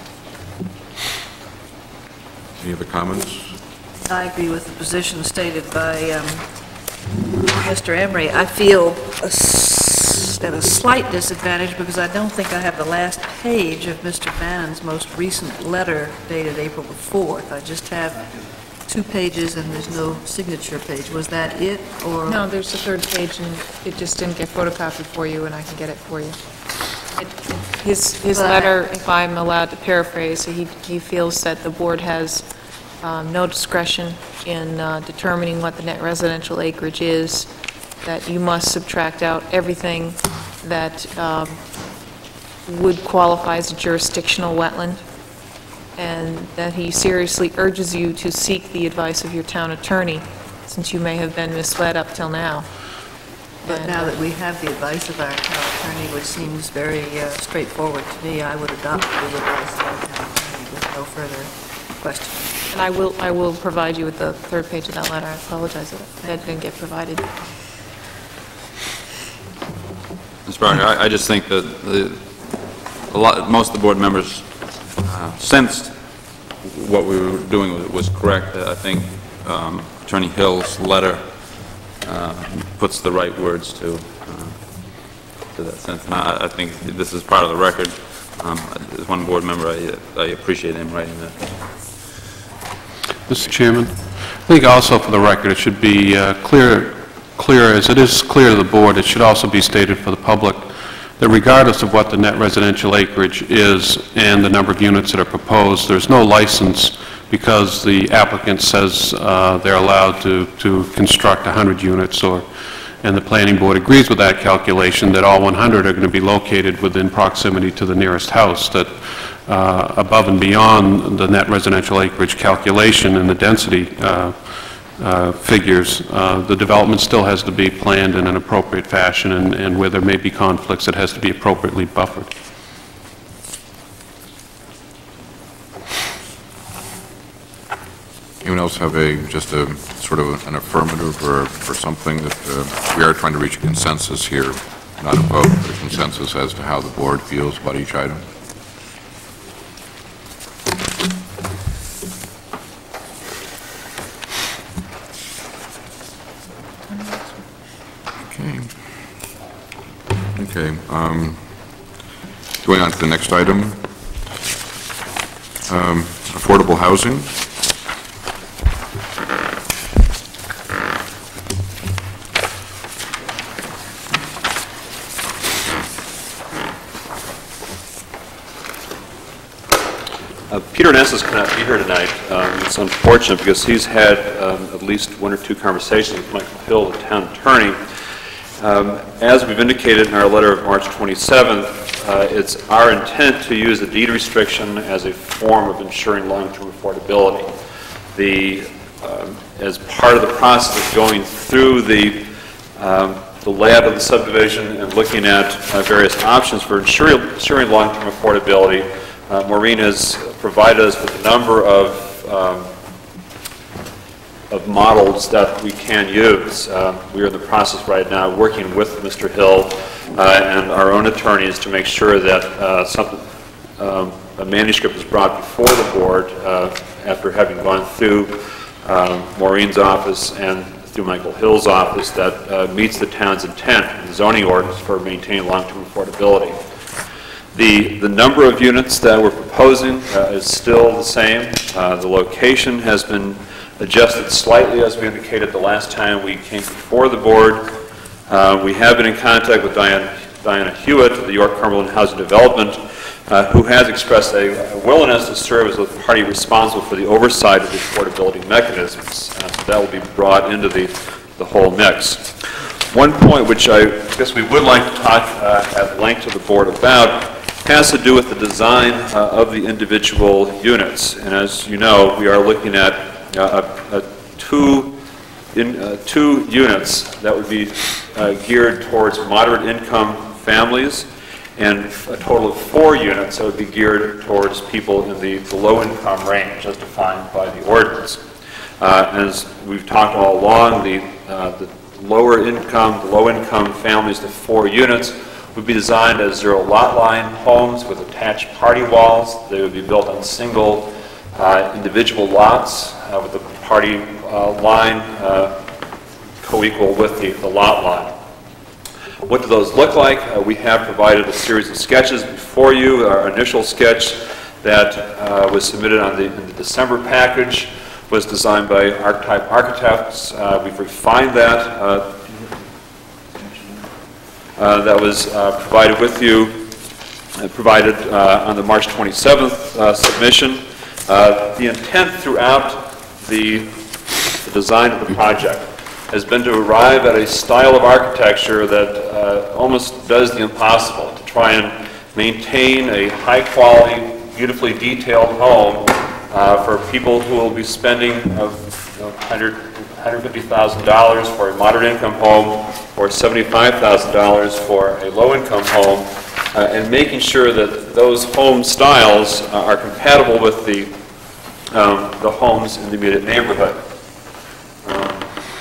Any other comments? I agree with the position stated by um, Mister Emery. I feel a s at a slight disadvantage because I don't think I have the last page of Mister Bannon's most recent letter dated April the fourth. I just have two pages and there's no signature page. Was that it, or? No, there's a third page, and it just didn't get photocopied for you, and I can get it for you. It, his his But- letter, if I'm allowed to paraphrase, he, he feels that the board has um, no discretion in uh, determining what the net residential acreage is, that you must subtract out everything that um, would qualify as a jurisdictional wetland, and that he seriously urges you to seek the advice of your town attorney, since you may have been misled up till now. But And, now uh, that we have the advice of our town attorney, which seems very uh, straightforward to me, I would adopt the advice of our town attorney with no further question. And I will, I will provide you with the third page of that letter. I apologize that that didn't get provided. Mister Barker, I, I just think that the, a lot, most of the board members uh, sensed what we were doing was, was correct. I think um, Attorney Hill's letter uh, puts the right words to, uh, to that sense. And I, I think this is part of the record. Um, as one board member, I, I appreciate him writing that. Mister Chairman, I think also for the record, it should be uh, clear, clear, as it is clear to the board, it should also be stated for the public that regardless of what the net residential acreage is and the number of units that are proposed, there's no license because the applicant says uh, they're allowed to, to construct one hundred units, or, and the planning board agrees with that calculation, that all one hundred are going to be located within proximity to the nearest house, that uh, above and beyond the net residential acreage calculation and the density uh, uh, figures, uh, the development still has to be planned in an appropriate fashion, and, and where there may be conflicts, it has to be appropriately buffered. Anyone else have a, just a, sort of an affirmative or, or something that, uh, we are trying to reach a consensus here, not a vote, but a consensus as to how the board feels about each item? Okay. Okay, um, going on to the next item, um, affordable housing. Uh, Peter Nessus cannot be here tonight. Um, it's unfortunate because he's had um, at least one or two conversations with Michael Hill, the town attorney. Um, as we've indicated in our letter of March twenty-seventh, uh, it's our intent to use the deed restriction as a form of ensuring long-term affordability. The, um, as part of the process of going through the, um, the layout of the subdivision and looking at uh, various options for ensuring, ensuring long-term affordability, uh, Maureen has provided us with a number of um, of models that we can use. Uh, we are in the process right now working with Mister Hill uh, and our own attorneys to make sure that uh, something, um, a manuscript is brought before the board uh, after having gone through um, Maureen's office and through Michael Hill's office that uh, meets the town's intent in the zoning ordinance for maintaining long-term affordability. The, the number of units that we're proposing uh, is still the same. Uh, the location has been adjusted slightly, as we indicated the last time we came before the board. Uh, we have been in contact with Diana, Diana Hewitt of the York Cumberland Housing Development, uh, who has expressed a, a willingness to serve as the party responsible for the oversight of the affordability mechanisms. Uh, so that will be brought into the, the whole mix. One point which I guess we would like to talk uh, at length to the board about has to do with the design uh, of the individual units. And as you know, we are looking at Uh, a, a two, in, uh, two units that would be uh, geared towards moderate income families, and a total of four units that would be geared towards people in the, the low income range as defined by the ordinance. Uh, as we've talked all along, the, uh, the lower income, the low income families, the four units, would be designed as zero lot line homes with attached party walls. They would be built on single uh, individual lots uh, with the party uh, line uh, co-equal with the, the lot line. What do those look like? Uh, we have provided a series of sketches before you. Our initial sketch that uh, was submitted on the, in the December package was designed by Archetype Architects. Uh, we've refined that. Uh, uh, that was uh, provided with you, uh, provided uh, on the March twenty-seventh uh, submission. Uh, the intent throughout the, the design of the project has been to arrive at a style of architecture that uh, almost does the impossible, to try and maintain a high-quality, beautifully detailed home uh, for people who will be spending uh, you know, one hundred thousand dollars, one hundred fifty thousand dollars for a moderate-income home or seventy-five thousand dollars for a low-income home, uh, and making sure that those home styles uh, are compatible with the, um, the homes in the immediate neighborhood. Um,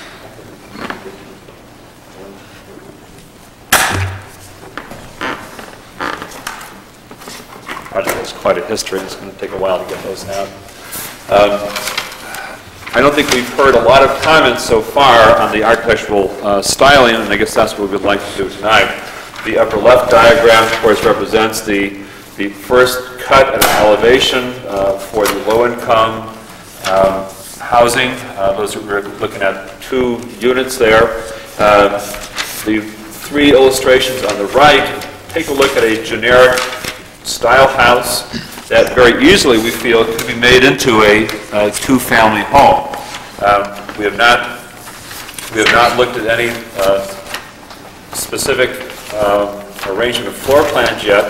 project has quite a history. It's going to take a while to get those out. Um, I don't think we've heard a lot of comments so far on the architectural uh, styling, and I guess that's what we'd like to do tonight. The upper left diagram, of course, represents the, the first cut at an elevation uh, for the low-income um, housing. Uh, those are, we're looking at two units there. Uh, the three illustrations on the right take a look at a generic style house that very easily, we feel, could be made into a, a two-family home. Um, we have not we have not looked at any uh, specific uh, arrangement of floor plans yet.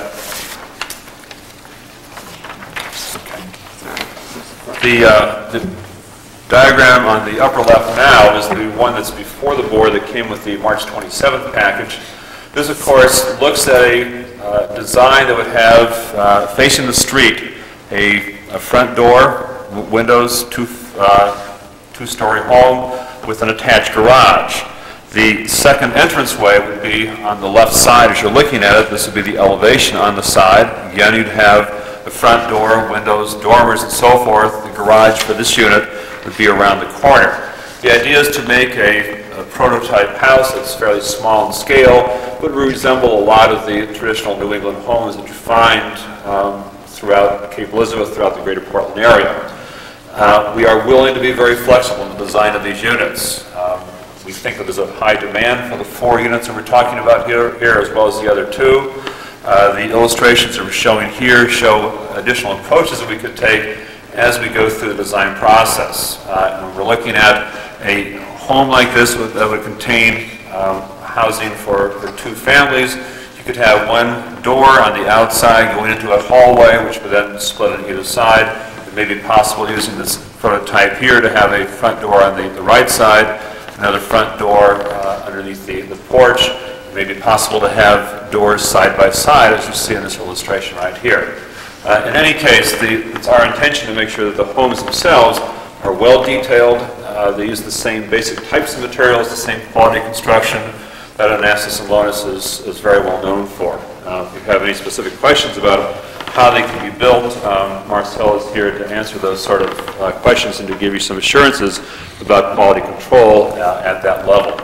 The, uh, the diagram on the upper left now is the one that's before the board that came with the March twenty-seventh package. This, of course, looks at a uh, design that would have, uh, facing the street, a, a front door, windows, two uh, two-story home with an attached garage. The second entranceway would be on the left side as you're looking at it. This would be the elevation on the side. Again, you'd have the front door, windows, dormers, and so forth. The garage for this unit would be around the corner. The idea is to make a, a prototype house that's fairly small in scale, but would resemble a lot of the traditional New England homes that you find um, throughout Cape Elizabeth, throughout the greater Portland area. Uh, we are willing to be very flexible in the design of these units. Um, we think that there's a high demand for the four units that we're talking about here, here as well as the other two. Uh, the illustrations that we're showing here show additional approaches that we could take as we go through the design process. Uh, and we're looking at a home like this that would contain um, housing for, for two families. You could have one door on the outside going into a hallway, which would then split on either side. It may be possible using this prototype here to have a front door on the, the right side, another front door uh, underneath the, the porch. It may be possible to have doors side by side, as you see in this illustration right here. Uh, in any case, the, it's our intention to make sure that the homes themselves are well detailed. Uh, they use the same basic types of materials, the same quality construction that Onassis and Lonis is, is very well known for. Uh, if you have any specific questions about how they can be built, um, Marcel is here to answer those sort of uh, questions and to give you some assurances about quality control uh, at that level.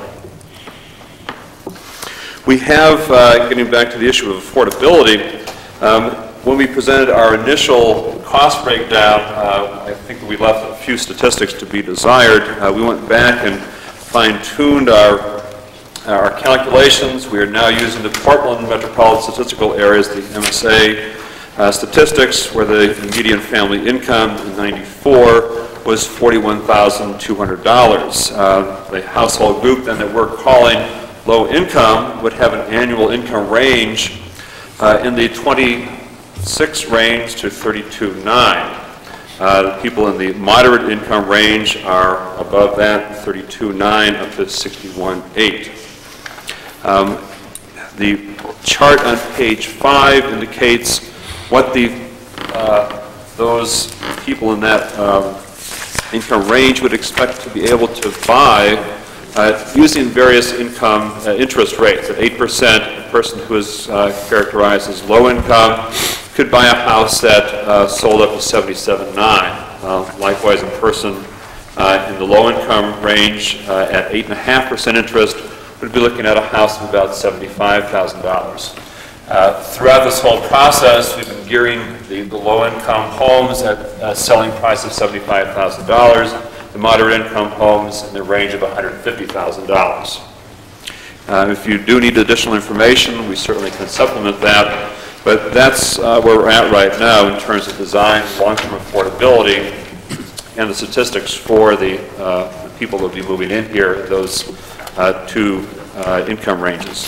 We have, uh, getting back to the issue of affordability, um, when we presented our initial cost breakdown, uh, I think we left a few statistics to be desired. Uh, we went back and fine-tuned our our calculations. We are now using the Portland Metropolitan Statistical Areas, the M S A uh, statistics, where the median family income in ninety-four was forty-one thousand two hundred dollars. Uh, the household group then that we're calling low income would have an annual income range uh, in the twenty-six range to thirty-two nine. Uh, the people in the moderate income range are above that, thirty-two nine up to sixty-one eight. Um, the chart on page five indicates what the uh, those people in that um, income range would expect to be able to buy uh, using various income uh, interest rates. At eight percent, a person who is uh, characterized as low income could buy a house that uh, sold up to seventy-seven nine. Uh, likewise, a person uh, in the low income range uh, at eight point five percent interest would be looking at a house of about seventy-five thousand dollars. Uh, throughout this whole process, we've been gearing the, the low-income homes at a selling price of seventy-five thousand dollars, the moderate-income homes in the range of one hundred fifty thousand dollars. Uh, if you do need additional information, we certainly can supplement that, but that's uh, where we're at right now in terms of design, long-term affordability, and the statistics for the, uh, the people that will be moving in here at those uh, two uh, income ranges.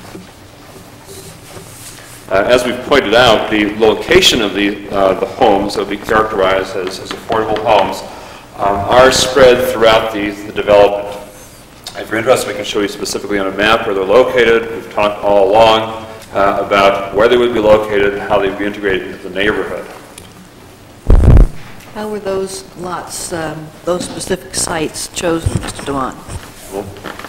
Uh, as we've pointed out, the location of the, uh, the homes that will be characterized as, as affordable homes um, are spread throughout the, the development. If you're interested, we can show you specifically on a map where they're located. We've talked all along uh, about where they would be located and how they would be integrated into the neighborhood. How were those lots, um, those specific sites chosen, Mister Dewan? Well,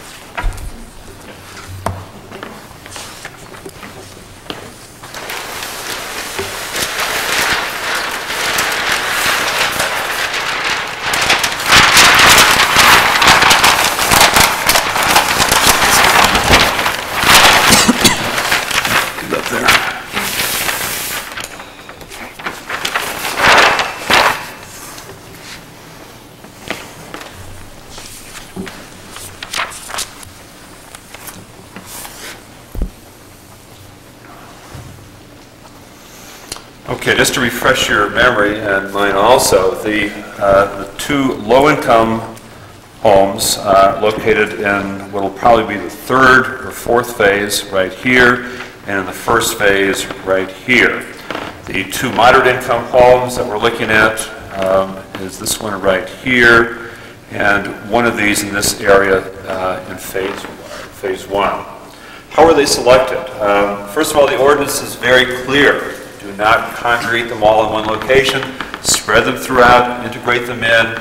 Okay, just to refresh your memory and mine also, the, uh, the two low-income homes uh, located in what will probably be the third or fourth phase right here, and in the first phase right here. The two moderate-income homes that we're looking at um, is this one right here, and one of these in this area uh, in phase, phase one. How are they selected? Um, first of all, the ordinance is very clear. Do not congregate them all in one location. Spread them throughout, integrate them in.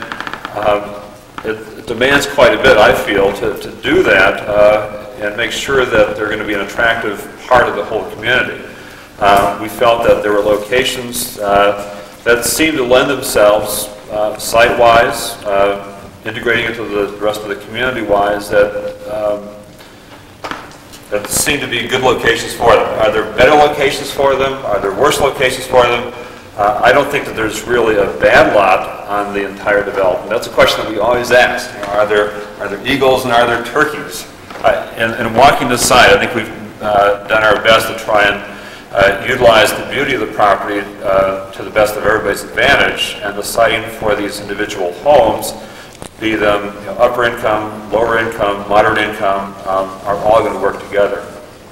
um, it, it demands quite a bit, I feel, to, to do that uh, and make sure that they're going to be an attractive part of the whole community. Uh, we felt that there were locations uh, that seemed to lend themselves uh, site-wise, uh, integrating into the rest of the community-wise, that um, that seem to be good locations for them. Are there better locations for them? Are there worse locations for them? Uh, I don't think that there's really a bad lot on the entire development. That's a question that we always ask. You know, are there are there eagles and are there turkeys? Uh, and, and walking this site, I think we've uh, done our best to try and uh, utilize the beauty of the property uh, to the best of everybody's advantage, and the siting for these individual homes, be them you know, upper income, lower income, moderate income, um, are all going to work together.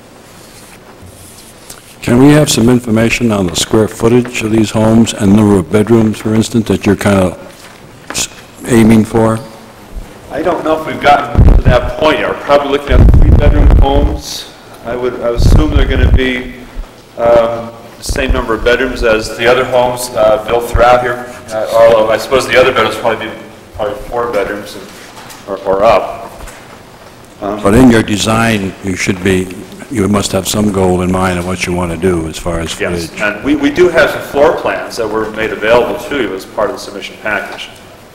Can we have some information on the square footage of these homes and number of bedrooms, for instance, that you're kind of aiming for? I don't know if we've gotten to that point yet. We're probably looking at three-bedroom homes. I would, I would assume they're going to be um, the same number of bedrooms as the other homes uh, built throughout here. Uh, although I suppose the other bedrooms probably be probably four bedrooms and, or, or up. Um, But in your design, you should be, you must have some goal in mind of what you want to do as far as footage. yes, and we, we do have some floor plans that were made available to you as part of the submission package.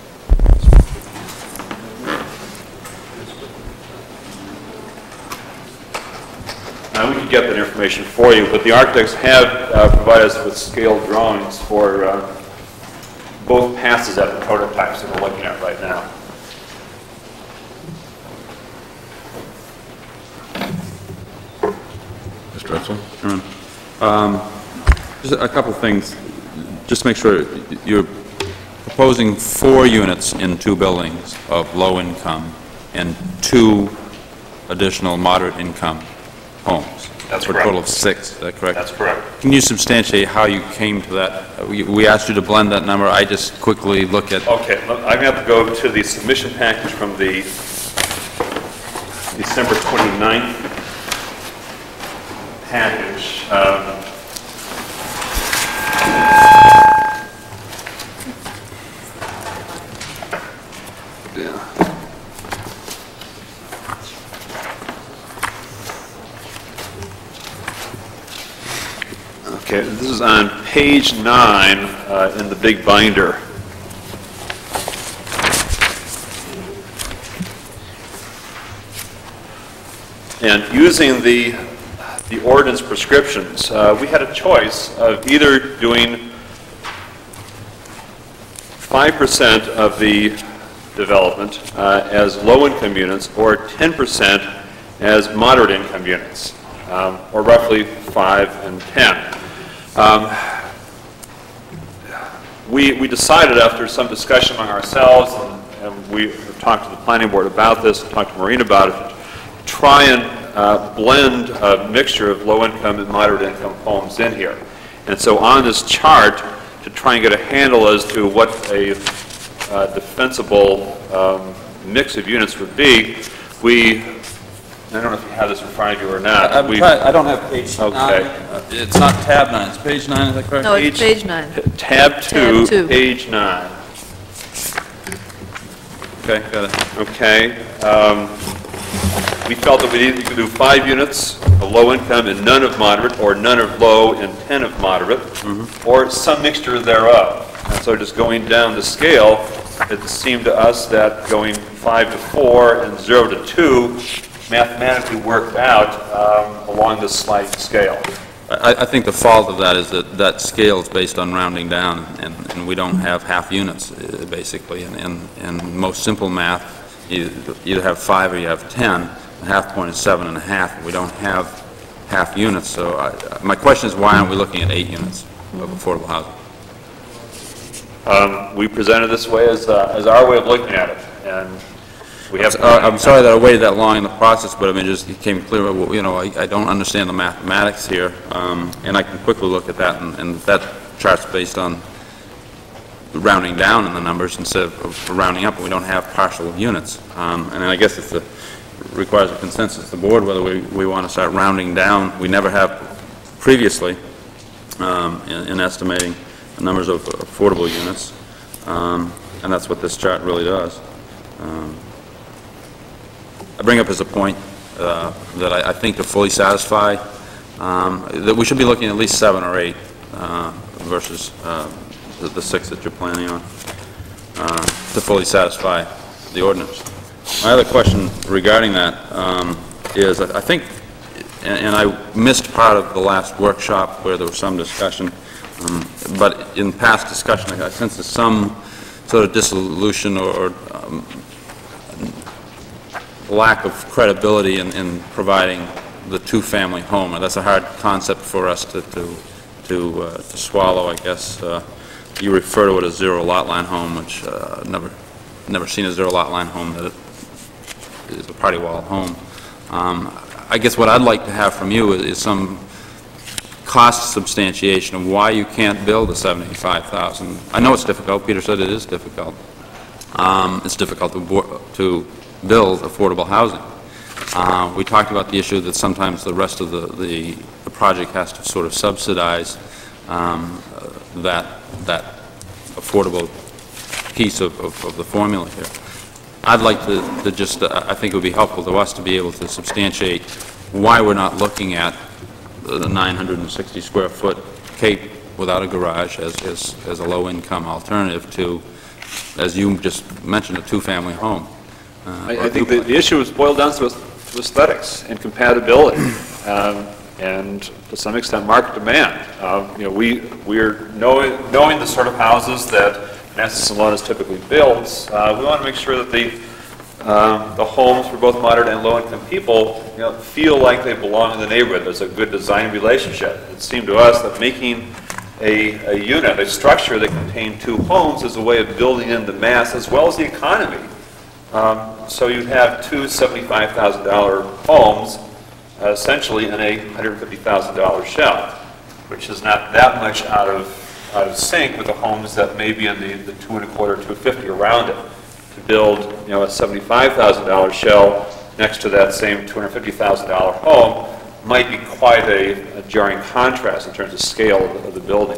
Now, we can get that information for you, but the architects have uh, provided us with scaled drawings for uh, both passes at the prototypes that we're looking at right now. Mister Etzel? Um, just a couple things. Just to make sure, you're proposing four units in two buildings of low income and two additional moderate income homes. That's for correct. a total of six, is that correct? That's correct. Can you substantiate how you came to that? We, we asked you to blend that number. I just quickly look at... Okay, look, I'm going to have to go to the submission package from the December twenty-ninth package. Um, Okay, this is on page nine uh, in the big binder. And using the, the ordinance prescriptions, uh, we had a choice of either doing five percent of the development uh, as low-income units or ten percent as moderate-income units, um, or roughly five and ten. Um, we, we decided after some discussion among ourselves, and, and we have talked to the planning board about this, and talked to Maureen about it, to try and uh, blend a mixture of low-income and moderate-income homes in here. And so on this chart, to try and get a handle as to what a uh, defensible um, mix of units would be, we I don't know if you have this in front of you or not. I'm We- trying, I don't have page nine. Okay. Uh, It's not tab nine, it's page nine, is that correct? No, it's page nine. Tab two, Tab two. page nine. Okay, got it. Okay. Um, we felt that we needed to do five units of low income and none of moderate, or none of low and ten of moderate, or some mixture thereof. And so just going down the scale, it seemed to us that going five to four and zero to two mathematically worked out um, along this slight scale. I, I think the fault of that is that that scale is based on rounding down, and, and we don't have half units, uh, basically. And in, in most simple math, you either have five or you have ten. The half point is seven and a half. We don't have half units. So I, my question is, why aren't we looking at eight units of affordable housing? Um, we presented this way as, uh, as our way of looking at it, and we have. Uh, I'm sorry that I waited that long in the process, but I mean, it just became clear, well, you know, I, I don't understand the mathematics here, um, and I can quickly look at that, and, and that chart's based on rounding down in the numbers instead of, of rounding up, and we don't have partial units. Um, and I guess it's a, requires a consensus of the board whether we, we want to start rounding down. We never have previously um, in, in estimating the numbers of affordable units. Um, and that's what this chart really does. Um, I bring up as a point uh, that I, I think to fully satisfy, um, that we should be looking at least seven or eight uh, versus uh, the, the six that you're planning on uh, to fully satisfy the ordinance. My other question regarding that um, is, I, I think, and, and I missed part of the last workshop where there was some discussion, um, but in past discussion, I sense there's some sort of dissolution or, or um, lack of credibility in, in providing the two-family home. And that's a hard concept for us to to to, uh, to swallow, I guess. Uh, you refer to it as zero lot line home, which uh, I've never never seen a zero lot line home that it is a party wall home. Um, I guess what I'd like to have from you is, is some cost substantiation of why you can't build a seventy-five thousand. I know it's difficult. Peter said it is difficult. Um, it's difficult to to build affordable housing. Uh, we talked about the issue that sometimes the rest of the, the, the project has to sort of subsidize um, uh, that, that affordable piece of, of, of the formula here. I'd like to, to just, uh, I think it would be helpful to us to be able to substantiate why we're not looking at the nine hundred sixty square foot Cape without a garage as, as, as a low-income alternative to, as you just mentioned, a two-family home. Uh, I, I think the, the issue is boiled down to, to aesthetics and compatibility, um, and to some extent market demand. Uh, you know, we we're knowing knowing the sort of houses that Manassas and Lawrence typically builds. Uh, we want to make sure that the um, the homes for both moderate and low-income people, you know, feel like they belong in the neighborhood. There's a good design relationship. It seemed to us that making a, a unit, a structure that contained two homes, is a way of building in the mass as well as the economy. Um, so you'd have two seventy-five thousand dollar homes uh, essentially in a one hundred fifty thousand dollar shell, which is not that much out of out of sync with the homes that may be in the, the two and a quarter, two fifty around it. To build, you know, a seventy-five thousand dollar shell next to that same two hundred fifty thousand dollar home might be quite a, a jarring contrast in terms of scale of the, of the building.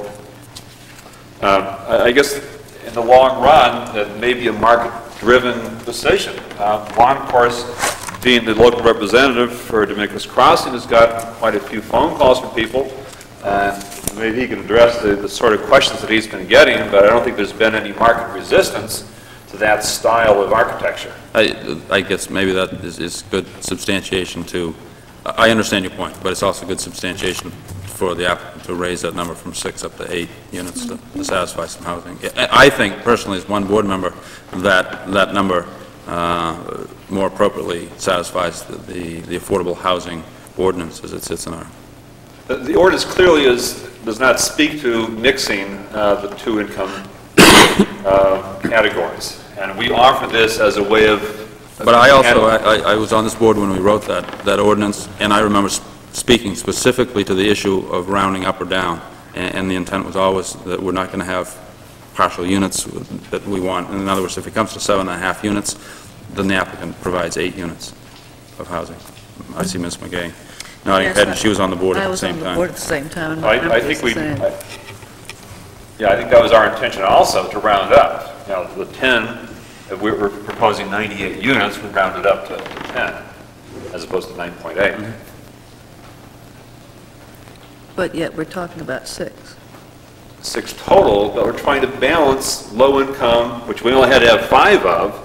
Um, I, I guess in the long run, that may be a market-driven decision. Uh, Juan, of course, being the local representative for Dominicus Crossing, has got quite a few phone calls from people, and maybe he can address the, the sort of questions that he's been getting, but I don't think there's been any market resistance to that style of architecture. I, I guess maybe that is, is good substantiation to, I understand your point, but it's also good substantiation for the applicant to raise that number from six up to eight units to, to satisfy some housing. I think personally, as one board member, that that number uh, more appropriately satisfies the, the, the affordable housing ordinance as it sits in our. The, the ordinance clearly is, does not speak to mixing uh, the two income uh, categories. And we offer this as a way of... But I also, I, I was on this board when we wrote that, that ordinance, and I remember sp speaking specifically to the issue of rounding up or down, and, and the intent was always that we're not going to have partial units that we want. In other words, if it comes to seven and a half units, then the applicant provides eight units of housing. I see Miz McGay nodding her head, and she was on the board at the same time. I was on the board at the same time. and I, my I memory's think the we... same. I, yeah, I think that was our intention also, to round up. You know, the ten, if we were proposing ninety-eight units, we rounded up to, to ten, as opposed to nine point eight. Mm-hmm. But yet, we're talking about six. Six total, but we're trying to balance low income, which we only had to have five of,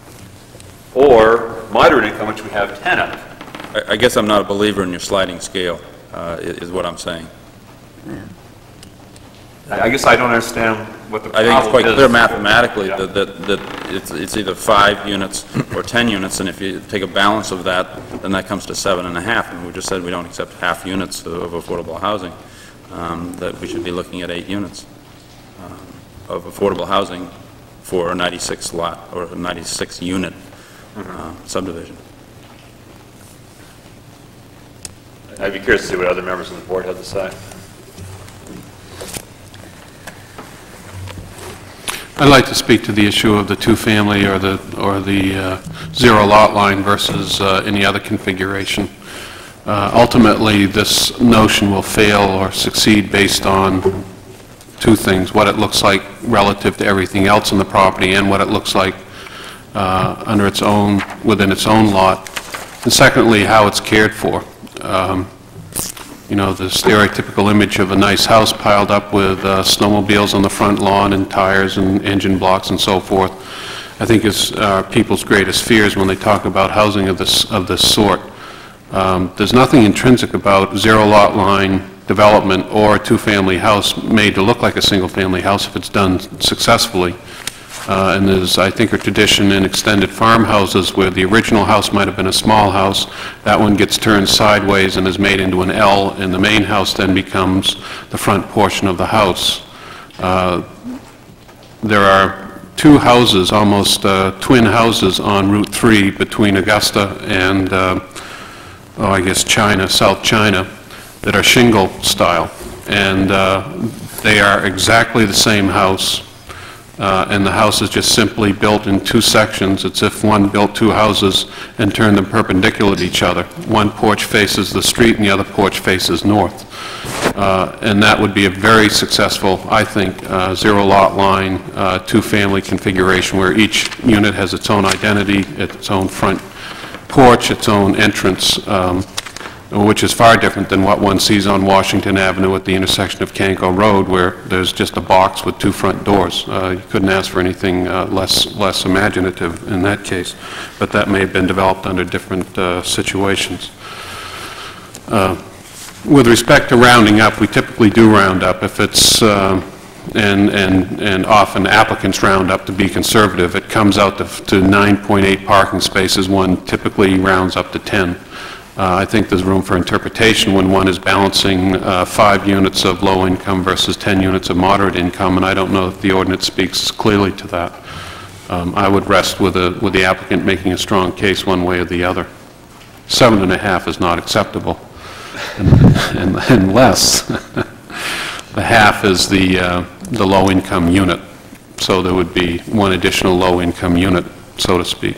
or moderate income, which we have ten of. I, I guess I'm not a believer in your sliding scale, uh, is, is what I'm saying. Yeah. I guess I don't understand what the I problem is. think it's quite clear mathematically Yeah. that, that, that it's, it's either five units or ten units, and if you take a balance of that, then that comes to seven and a half, and we just said we don't accept half units of affordable housing, um, that we should be looking at eight units um, of affordable housing for a ninety-six lot or a ninety-six unit uh, subdivision. I'd be curious to see what other members of the board have to say. I'd like to speak to the issue of the two-family or the or the uh, zero lot line versus uh, any other configuration. Uh, ultimately, this notion will fail or succeed based on two things: what it looks like relative to everything else in the property, and what it looks like uh, under its own, within its own lot, and secondly, how it's cared for. Um, You know, the stereotypical image of a nice house piled up with uh, snowmobiles on the front lawn and tires and engine blocks and so forth, I think is uh, people's greatest fears when they talk about housing of this, of this sort. Um, There's nothing intrinsic about zero lot line development or a two-family house made to look like a single-family house if it's done successfully. Uh, and there's, I think, a tradition in extended farmhouses where the original house might have been a small house. That one gets turned sideways and is made into an L, and the main house then becomes the front portion of the house. Uh, there are two houses, almost uh, twin houses, on Route three between Augusta and, uh, oh, I guess China, South China, that are shingle style. And uh, they are exactly the same house. Uh, and the house is just simply built in two sections. It's if one built two houses and turned them perpendicular to each other. One porch faces the street and the other porch faces north. Uh, and that would be a very successful, I think, uh, zero lot line, uh, two-family configuration where each unit has its own identity, its own front porch, its own entrance, um, which is far different than what one sees on Washington Avenue at the intersection of Canco Road, where there's just a box with two front doors. Uh, you couldn't ask for anything uh, less less imaginative in that case, but that may have been developed under different uh, situations. Uh, with respect to rounding up, we typically do round up if it's, uh, and, and, and often applicants round up to be conservative. It comes out to, to nine point eight parking spaces. One typically rounds up to ten. Uh, I think there's room for interpretation when one is balancing uh, five units of low income versus ten units of moderate income, and I don't know if the ordinance speaks clearly to that. Um, I would rest with, a, with the applicant making a strong case one way or the other. Seven and a half is not acceptable, and, and, unless the half is the, uh, the low income unit. So there would be one additional low income unit, so to speak.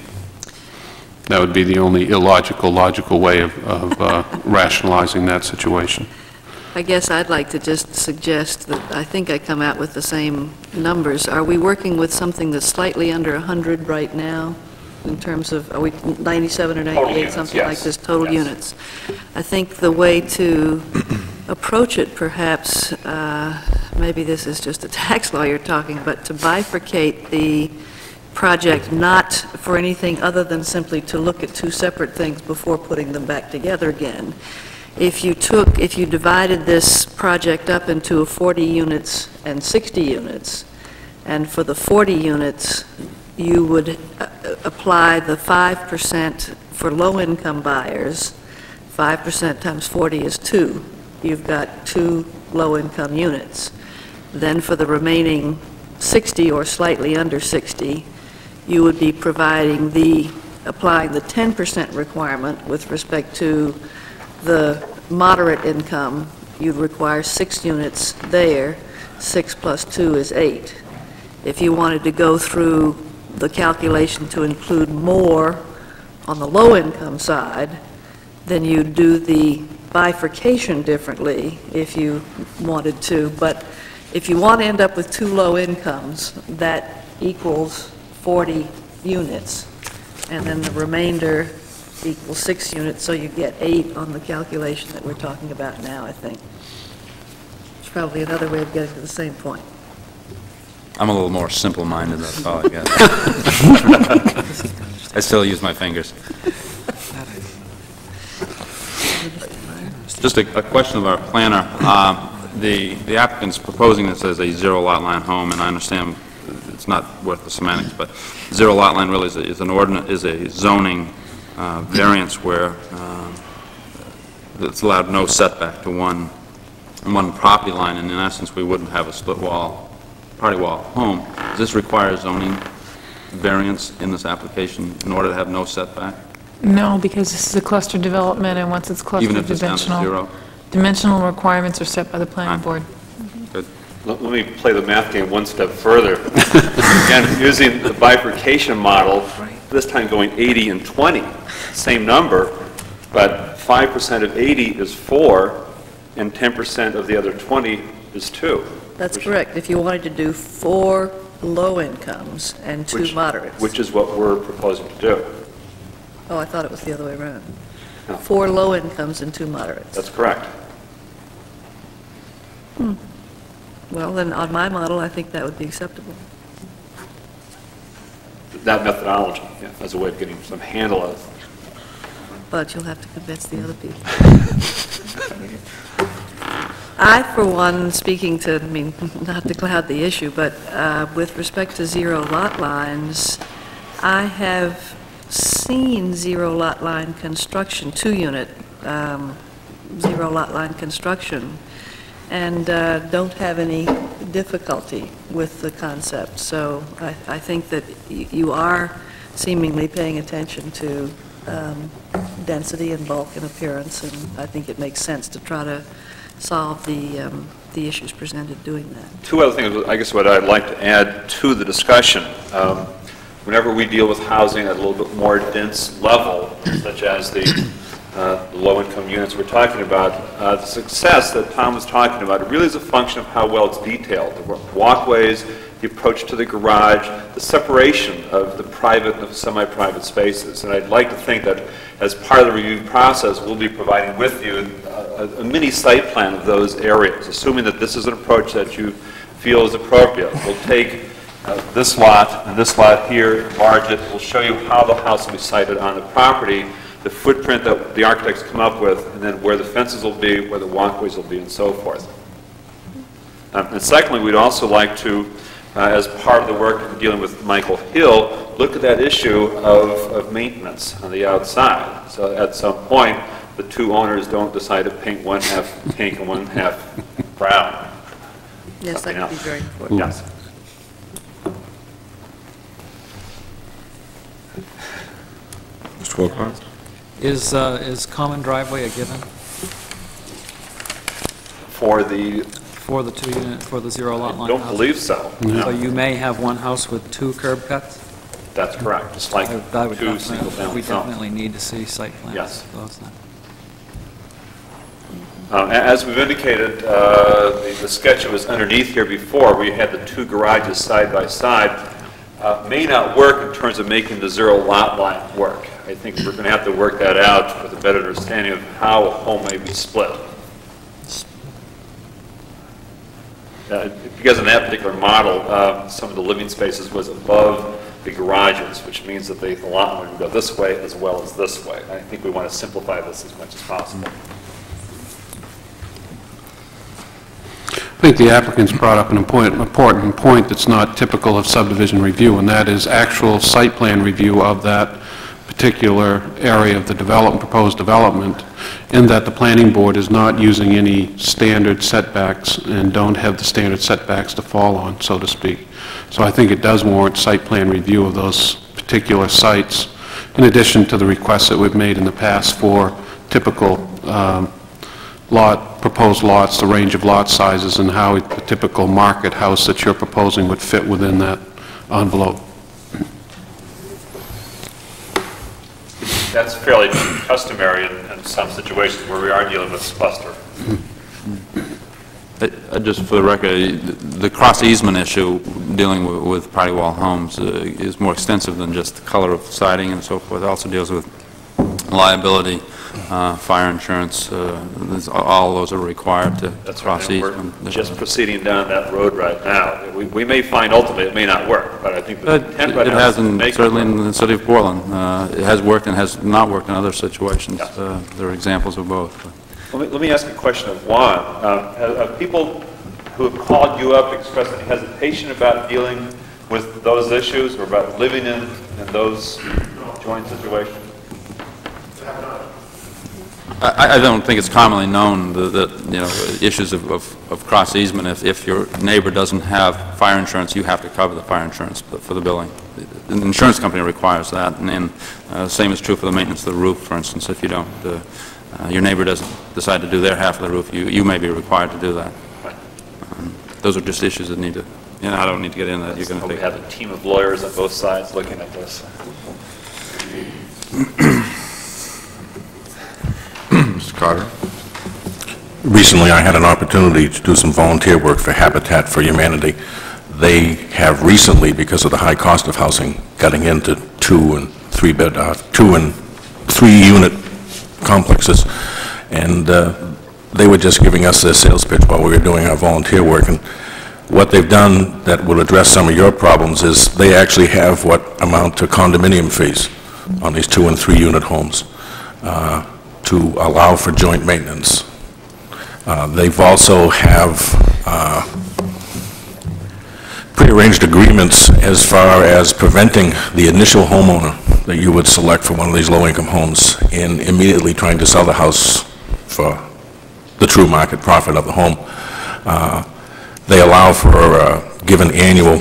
That would be the only illogical, logical way of, of uh, rationalizing that situation. I guess I'd like to just suggest that I think I come out with the same numbers. Are we working with something that's slightly under one hundred right now in terms of, are we ninety-seven or ninety-eight, units, something yes. like this, total Yes. units? I think the way to approach it perhaps, uh, maybe this is just a tax lawyer talking, but to bifurcate the project not for anything other than simply to look at two separate things before putting them back together again. If you took, if you divided this project up into forty units and sixty units, and for the forty units, you would uh, apply the five percent for low-income buyers. five percent times forty is two. You've got two low-income units. Then for the remaining sixty or slightly under sixty, you would be providing the, applying the ten percent requirement with respect to the moderate income. You'd require six units there. Six plus two is eight. If you wanted to go through the calculation to include more on the low-income side, then you'd do the bifurcation differently if you wanted to. But if you want to end up with two low incomes, that equals forty units, and then the remainder equals six units, so you get eight on the calculation that we're talking about now, I think. It's probably another way of getting to the same point. I'm a little more simple-minded, that's all I guess. I still use my fingers. Just a, a question of our planner. Uh, the, the applicant's proposing this as a zero lot line home, and I understand it's not worth the semantics, but zero lot line really is, a, is an ordinance, is a zoning uh, variance where uh, it's allowed no setback to one one property line, and in essence we wouldn't have a split wall, party wall home. Does this require zoning variance in this application in order to have no setback? No, because this is a cluster development, and once it's cluster Even if it's down to dimensional, zero? dimensional requirements are set by the planning Fine. board. Good. Let let me play the math game one step further. Again, using the bifurcation model, this time going eighty and twenty, same number, but five percent of eighty is four, and ten percent of the other twenty is two. That's correct. If you wanted to do four low incomes and two Which- moderates. Which is what we're proposing to do. Oh, I thought it was the other way around. No. Four low incomes and two moderates. That's correct. Well, then, on my model, I think that would be acceptable. That methodology, yeah, as a way of getting some handle of it. But you'll have to convince the other people. I, for one, speaking to, I mean, not to cloud the issue, but uh, with respect to zero lot lines, I have seen zero lot line construction, two-unit um, zero lot line construction, and uh, don't have any difficulty with the concept. So I, I think that y- you are seemingly paying attention to um, density and bulk and appearance, and I think it makes sense to try to solve the, um, the issues presented doing that. Two other things, I guess, what I'd like to add to the discussion. Um, Whenever we deal with housing at a little bit more dense level, such as the uh, low-income units we're talking about, uh, the success that Tom was talking about, it really is a function of how well it's detailed. The walkways, the approach to the garage, the separation of the private and the semi-private spaces. And I'd like to think that as part of the review process, we'll be providing with you a, a mini site plan of those areas, assuming that this is an approach that you feel is appropriate. We'll take Uh, this lot and this lot here, enlarge it. We'll show you how the house will be sited on the property, the footprint that the architects come up with, and then where the fences will be, where the walkways will be, and so forth. Um, and secondly, we'd also like to, uh, as part of the work in dealing with Michael Hill, look at that issue of, of maintenance on the outside. So at some point, the two owners don't decide to paint one half pink and one half brown. Yes, that Something could be else. very important. Yes. Mister Wilcox? Is, uh, is common driveway a given For the, for the two-unit, for the zero lot I line don't houses? believe so. So you may have one house with two curb cuts? That's correct, just like I would- I would two definitely- single-family We homes. definitely need to see site plans. Yes. for those then. Um, a- As we've indicated, uh, the the sketch that was underneath here before, where you had the two garages side by side, uh, may not work in terms of making the zero lot line work. I think we're going to have to work that out with a better understanding of how a home may be split. Uh, Because in that particular model, uh, some of the living spaces was above the garages, which means that the the lot line would go this way as well as this way. I think we want to simplify this as much as possible. I think the applicant's brought up an important, important point that's not typical of subdivision review, and that is actual site plan review of that particular area of the develop, proposed development, in that the planning board is not using any standard setbacks and don't have the standard setbacks to fall on, so to speak. So I think it does warrant site plan review of those particular sites, in addition to the requests that we've made in the past for typical um, lot, proposed lots, the range of lot sizes, and how the typical market house that you're proposing would fit within that envelope. That's fairly customary in, in some situations where we are dealing with cluster. Uh, uh, Just for the record, uh, the cross easement issue dealing with, with party wall homes uh, is more extensive than just the color of siding and so forth. It also deals with liability, uh, fire insurance, uh, there's- all those are required to That's cross right. And easement. We're just proceeding down that road right now. We, we may find ultimately it may not work, but I think the But intent It right it now is has, to in- make it certainly work. in the city of Portland. Uh, It has worked and has not worked in other situations. Yeah. Uh, There are examples of both. Let me, let me ask a question of Juan. Um, have, have people who have called you up expressed any hesitation about dealing with those issues or about living in, in those joint situations? I, I don't think it's commonly known that, that, you know, issues of, of, of cross easement, if, if your neighbor doesn't have fire insurance, you have to cover the fire insurance for the building. The insurance company requires that, and, and uh, same is true for the maintenance of the roof, for instance. If you don't, uh, uh, your neighbor doesn't decide to do their half of the roof, you, you may be required to do that. Um, those are just issues that need to, you know, I don't need to get into that. You're going to We take. have a team of lawyers on both sides looking at this. Mister Carter? recently I had an opportunity to do some volunteer work for Habitat for Humanity. They have recently, because of the high cost of housing, getting into two and three bed, uh, two and three unit complexes, and uh, they were just giving us their sales pitch while we were doing our volunteer work. And what they've done that will address some of your problems is they actually have what amount to condominium fees on these two and three unit homes uh, to allow for joint maintenance. Uh, they've also have uh, prearranged agreements as far as preventing the initial homeowner that you would select for one of these low-income homes in immediately trying to sell the house for the true market profit of the home. Uh, they allow for uh, given annual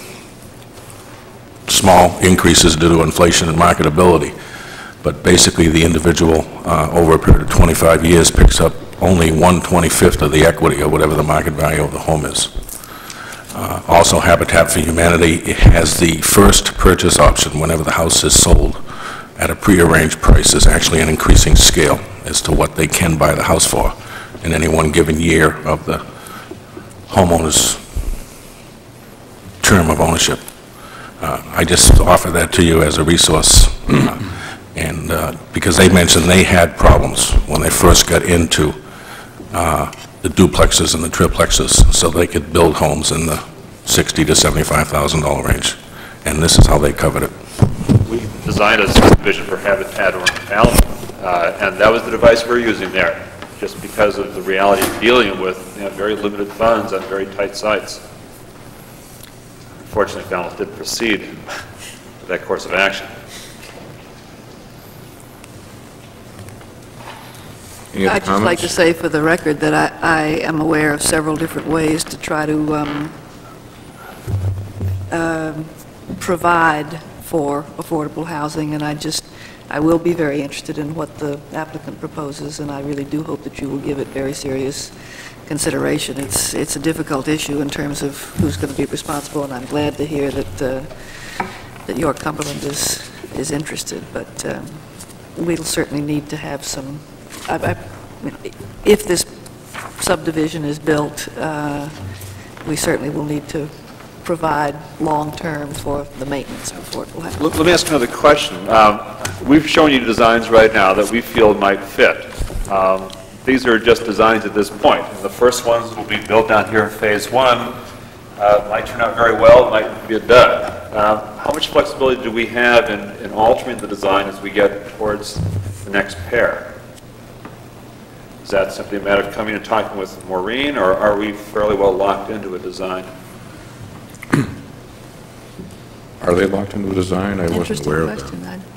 small increases due to inflation and marketability, but basically the individual uh, over a period of twenty-five years picks up only one twenty-fifth of the equity or whatever the market value of the home is. Uh, also, Habitat for Humanity, it has the first purchase option whenever the house is sold at a prearranged price is actually an increasing scale as to what they can buy the house for in any one given year of the homeowner's term of ownership. Uh, I just offer that to you as a resource, uh, and uh, because they mentioned they had problems when they first got into uh, the duplexes and the triplexes, so they could build homes in the sixty to seventy-five thousand dollar range, and this is how they covered it. We designed a system vision for Habitat or Allen, uh, and that was the device we're using there, just because of the reality of dealing with you know, very limited funds on very tight sites. Unfortunately, Falmouth did proceed with that course of action. Any other I'd just like comments? to say for the record that I, I am aware of several different ways to try to um, um, provide for affordable housing, and I just, I will be very interested in what the applicant proposes, and I really do hope that you will give it very serious consideration. It's, it's a difficult issue in terms of who's going to be responsible, and I'm glad to hear that, uh, that York Cumberland is, is interested, but um, we'll certainly need to have some, I, I, if this subdivision is built, uh, we certainly will need to provide long-term for the maintenance of affordable housing. Let, let me ask another question. Um, we've shown you designs right now that we feel might fit. Um, these are just designs at this point. And the first ones will be built down here in phase one. Uh, might turn out very well, might be a dud. Uh, how much flexibility do we have in, in altering the design as we get towards the next pair? Is that simply a matter of coming and talking with Maureen, or are we fairly well locked into a design? Are they locked into the design? I wasn't Interesting aware of question. that.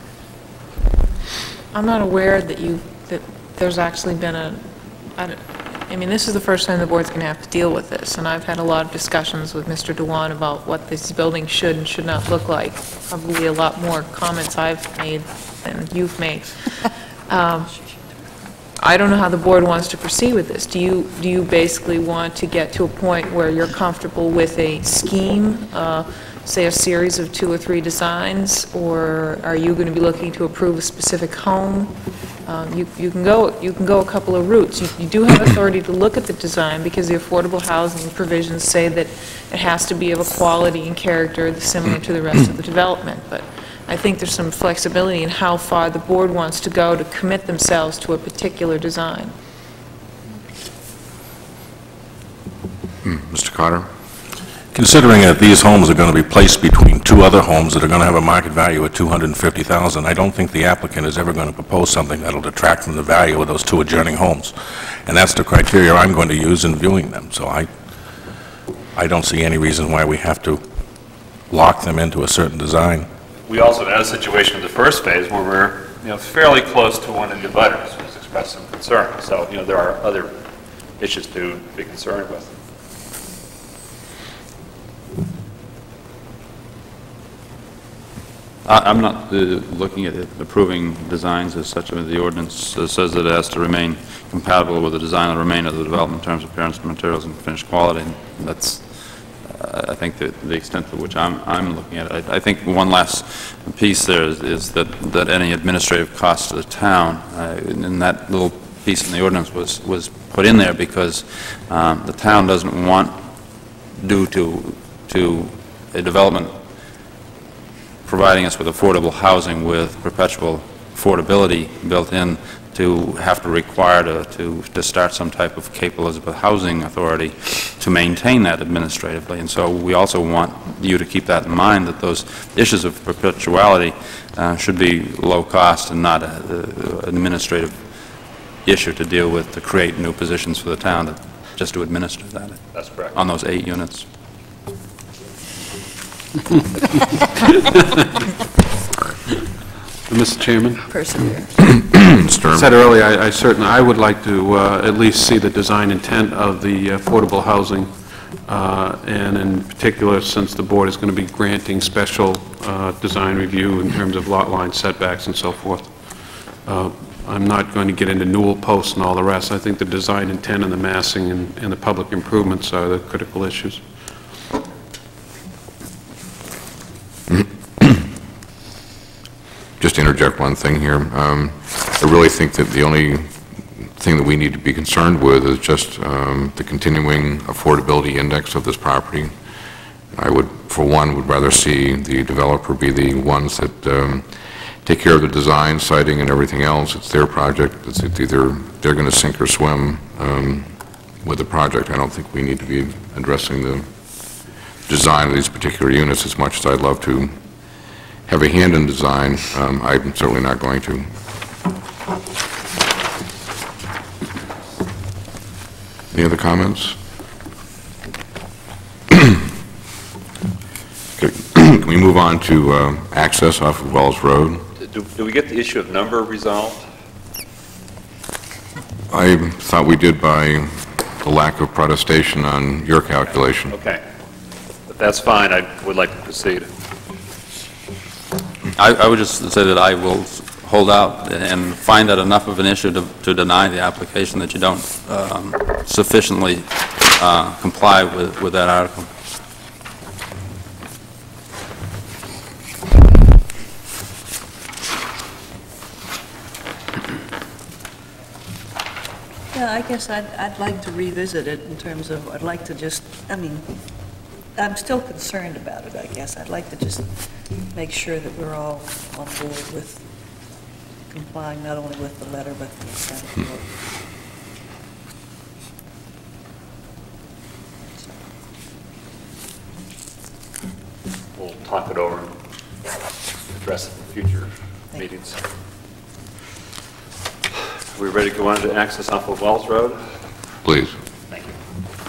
I'm not aware that you, that there's actually been a, I don't- I mean, this is the first time the board's going to have to deal with this, and I've had a lot of discussions with Mister Dewan about what this building should and should not look like. Probably a lot more comments I've made than you've made. Um, I don't know how the board wants to proceed with this. Do you, do you basically want to get to a point where you're comfortable with a scheme, uh, say a series of two or three designs, or are you going to be looking to approve a specific home? Um, you, you can go, you can go a couple of routes. You, you do have authority to look at the design because the affordable housing provisions say that it has to be of a quality and character that's similar to the rest of the development. But I think there's some flexibility in how far the board wants to go to commit themselves to a particular design. Mister Carter? Considering that these homes are going to be placed between two other homes that are going to have a market value of two hundred fifty thousand dollars, I don't think the applicant is ever going to propose something that'll detract from the value of those two adjoining homes. And that's the criteria I'm going to use in viewing them. So I, I don't see any reason why we have to lock them into a certain design. We also had a situation in the first phase where we're, you know, fairly close to one of the butters who's expressed some concern. So, you know, there are other issues to be concerned with. I- I'm not uh, looking at it approving designs as such. I mean, the ordinance uh, says that it has to remain compatible with the design and remain of the development in terms of appearance, materials, and finished quality. And that's, uh, I think, the, the extent to which I'm, I'm looking at it. I, I think one last piece there is, is that, that any administrative cost to the town, uh, in, in that little piece in the ordinance was, was put in there because um, the town doesn't want, due to, to a development providing us with affordable housing with perpetual affordability built in, to have to require to, to, to start some type of Cape Elizabeth Housing Authority to maintain that administratively. And so we also want you to keep that in mind, that those issues of perpetuality uh, should be low cost and not a, a, an administrative issue to deal with, to create new positions for the town, to, just to administer that. That's correct. On those eight units. Mister Chairman? Perseverance. I said earlier, I I certainly, I would like to uh, at least see the design intent of the affordable housing, uh, and in particular, since the board is going to be granting special uh, design review in terms of lot line setbacks and so forth. Uh, I'm not going to get into newel posts and all the rest. I think the design intent and the massing and and the public improvements are the critical issues. Just to interject one thing here, um, I really think that the only thing that we need to be concerned with is just um, the continuing affordability index of this property. I would, for one, would rather see the developer be the ones that um, take care of the design, siting, and everything else. It's their project. It's either they're going to sink or swim um, with the project. I don't think we need to be addressing the design of these particular units as much as I'd love to have a hand in design. um, I'm certainly not going to. Any other comments? Okay. Can we move on to uh, access off of Wells Road? Do, do we get the issue of number resolved? I thought we did by the lack of protestation on your calculation. Okay. If that's fine, I would like to proceed. I, I would just say that I will hold out and find that enough of an issue to, to deny the application that you don't um, sufficiently uh, comply with, with that article. Yeah, I guess I'd, I'd like to revisit it in terms of, I'd like to just, I mean, I'm still concerned about it, I guess. I'd like to just make sure that we're all on board with complying not only with the letter, but the consent of the vote. We'll talk it over and address it in future meetings. Are we ready to go on to access off of Wells Road? Please. Thank you.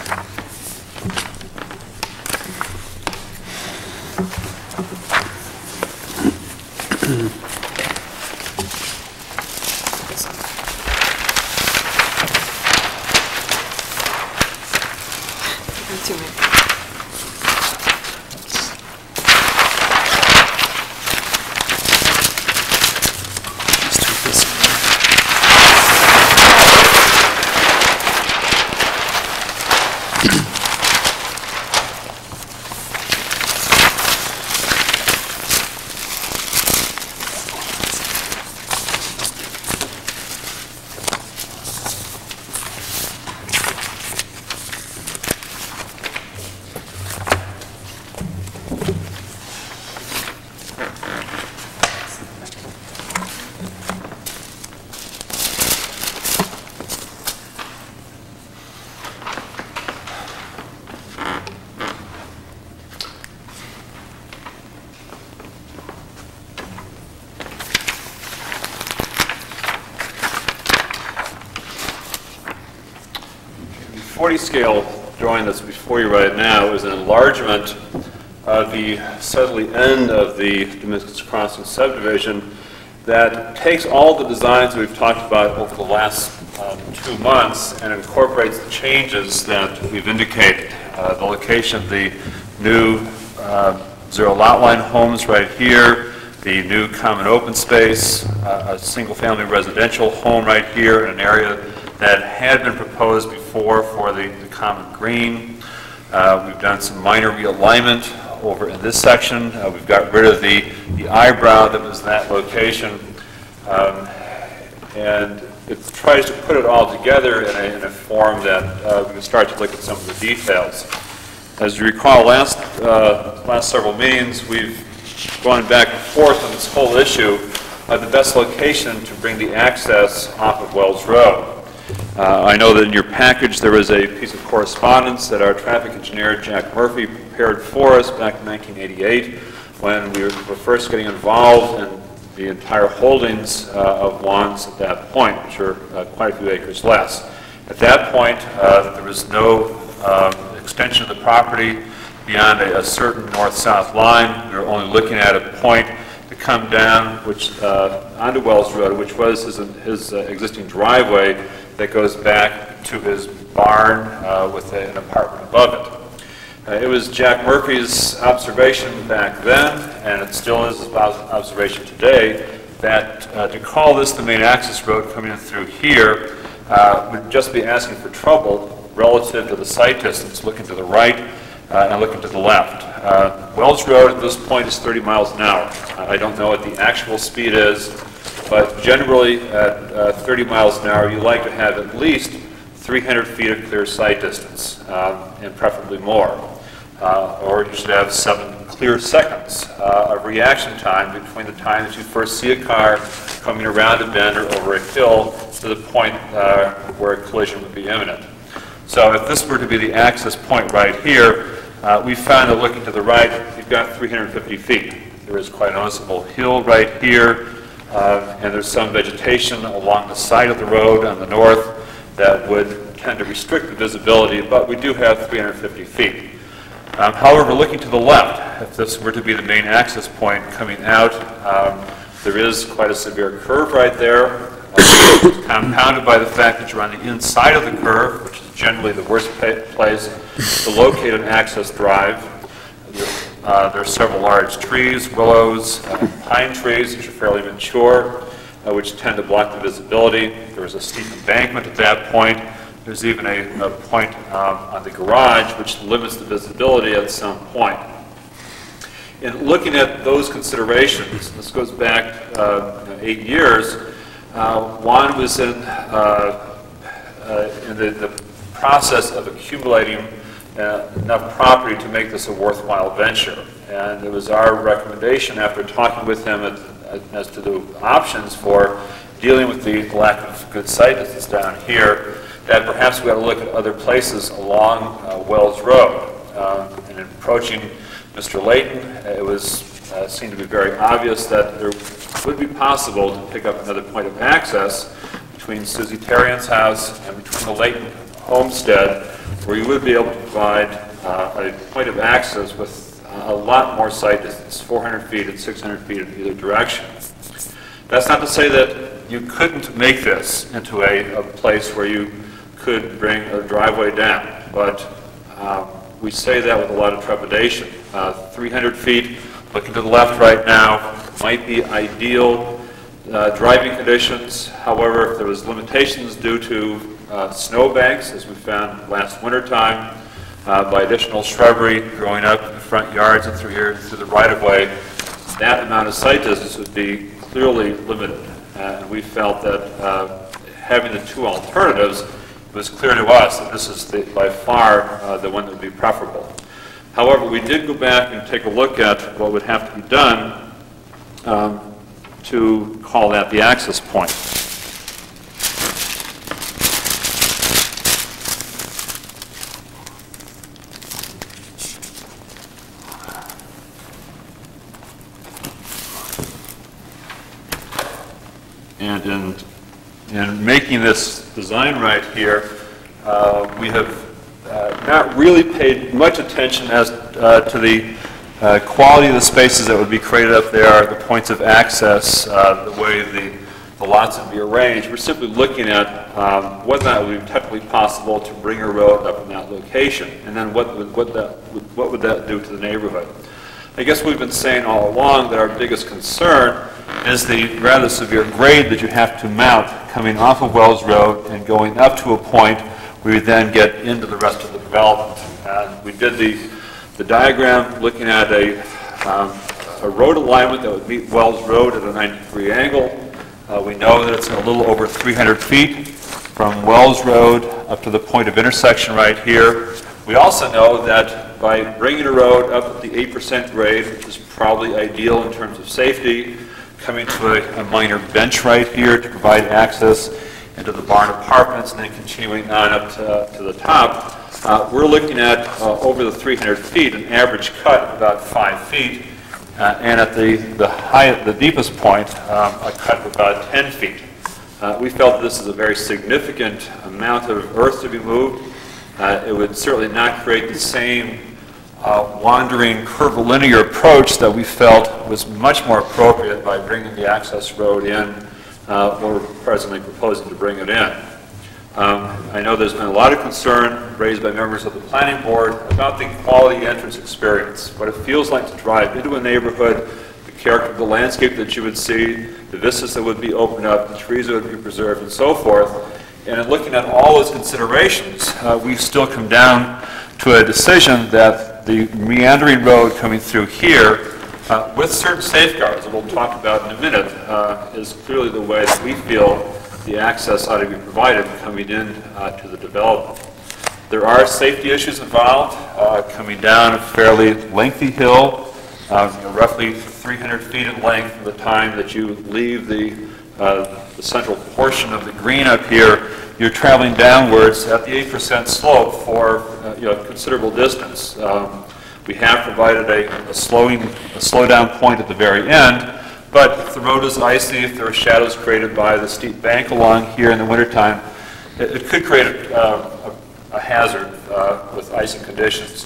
forty scale drawing that's before you right now is an enlargement of the southerly end of the Damascus Crossing subdivision that takes all the designs that we've talked about over the last um, two months and incorporates the changes that we've indicated. Uh, the location of the new uh, zero lot line homes right here, the new common open space, uh, a single-family residential home right here in an area that had been proposed before for the, the common green. Uh, we've done some minor realignment over in this section. Uh, we've got rid of the, the eyebrow that was that location. Um, and it tries to put it all together in a, in a form that uh, we can start to look at some of the details. As you recall, last, uh, last several meetings, we've gone back and forth on this whole issue of the best location to bring the access off of Wells Road. Uh, I know that in your package there was a piece of correspondence that our traffic engineer, Jack Murphy, prepared for us back in nineteen eighty-eight when we were first getting involved in the entire holdings uh, of Juan's at that point, which are uh, quite a few acres less. At that point, uh, there was no um, extension of the property beyond a, a certain north-south line. We were only looking at a point to come down which uh, onto Wells Road, which was his, his uh, existing driveway that goes back to his barn uh, with a, an apartment above it. Uh, it was Jack Murphy's observation back then, and it still is his observation today, that uh, to call this the main access road coming in through here uh, would just be asking for trouble relative to the sight distance, looking to the right uh, and looking to the left. Uh, Wells Road at this point is thirty miles an hour. I don't know what the actual speed is, but generally at uh, thirty miles an hour, you like to have at least three hundred feet of clear sight distance, um, and preferably more. Uh, or you should have seven clear seconds uh, of reaction time between the time that you first see a car coming around a bend or over a hill to the point uh, where a collision would be imminent. So if this were to be the access point right here, uh, we found that looking to the right, you've got three hundred fifty feet. There is quite a noticeable hill right here, uh, and there's some vegetation along the side of the road on the north that would tend to restrict the visibility, but we do have three hundred fifty feet. Um, however, looking to the left, if this were to be the main access point coming out, um, there is quite a severe curve right there, uh, compounded by the fact that you're on the inside of the curve, which is generally the worst place to locate an access drive. Uh, there are several large trees, willows, uh, pine trees, which are fairly mature, uh, which tend to block the visibility. There is a steep embankment at that point. There's even a, a point um, on the garage which limits the visibility at some point. In looking at those considerations, this goes back uh, you know, eight years, uh, Juan was in, uh, uh, in the, the process of accumulating uh, enough property to make this a worthwhile venture. And it was our recommendation after talking with him at, at, as to the options for dealing with the lack of good sight distance down here, that perhaps we ought to look at other places along uh, Wells Road. Uh, and in approaching Mister Layton, it was uh, seemed to be very obvious that there would be possible to pick up another point of access between Susie Terrian's house and between the Layton homestead, where you would be able to provide uh, a point of access with a lot more sight distance, four hundred feet and six hundred feet in either direction. That's not to say that you couldn't make this into a, a place where you could bring a driveway down, but um, we say that with a lot of trepidation. Uh, three hundred feet, looking to the left right now, might be ideal uh, driving conditions. However, if there was limitations due to uh, snowbanks, as we found last winter time, uh, by additional shrubbery growing up in the front yards and through here, through the right-of-way, that amount of sight distance would be clearly limited. Uh, and we felt that uh, having the two alternatives, it was clear to us that this is the, by far uh, the one that would be preferable. However, we did go back and take a look at what would have to be done um, to call that the access point. And in, in making this design right here, uh, we have uh, not really paid much attention as uh, to the uh, quality of the spaces that would be created up there, the points of access, uh, the way the, the lots would be arranged. We're simply looking at um, whether or not it would be technically possible to bring a road up in that location, and then what would, what, that, what would that do to the neighborhood. I guess we've been saying all along that our biggest concern is the rather severe grade that you have to mount coming off of Wells Road and going up to a point where you then get into the rest of the development. And we did the, the diagram looking at a, um, a road alignment that would meet Wells Road at a ninety degree angle. Uh, We know that it's a little over three hundred feet from Wells Road up to the point of intersection right here. We also know that by bringing the road up at the eight percent grade, which is probably ideal in terms of safety, coming to a, a minor bench right here to provide access into the barn apartments, and then continuing on up to, to the top, uh, we're looking at uh, over the three hundred feet, an average cut of about five feet, uh, and at the the high, the deepest point, um, a cut of about ten feet. Uh, we felt this is a very significant amount of earth to be moved. Uh, it would certainly not create the same uh, wandering curvilinear approach that we felt was much more appropriate by bringing the access road in. Uh, we're presently proposing to bring it in. Um, I know there's been a lot of concern raised by members of the planning board about the quality entrance experience, what it feels like to drive into a neighborhood, the character of the landscape that you would see, the vistas that would be opened up, the trees that would be preserved, and so forth. And in looking at all those considerations, uh, we've still come down to a decision that the meandering road coming through here, Uh, with certain safeguards that we'll talk about in a minute, uh, is clearly the way that we feel the access ought to be provided coming in uh, to the development. There are safety issues involved, uh, coming down a fairly lengthy hill, uh, you know, roughly three hundred feet in length from the time that you leave the, uh, the central portion of the green up here. You're traveling downwards at the eight percent slope for uh, you know, a considerable distance. Um, We have provided a, a slowing, a slow down point at the very end, but if the road is icy, if there are shadows created by the steep bank along here in the wintertime, it, it could create a, uh, a, a hazard uh, with icing conditions.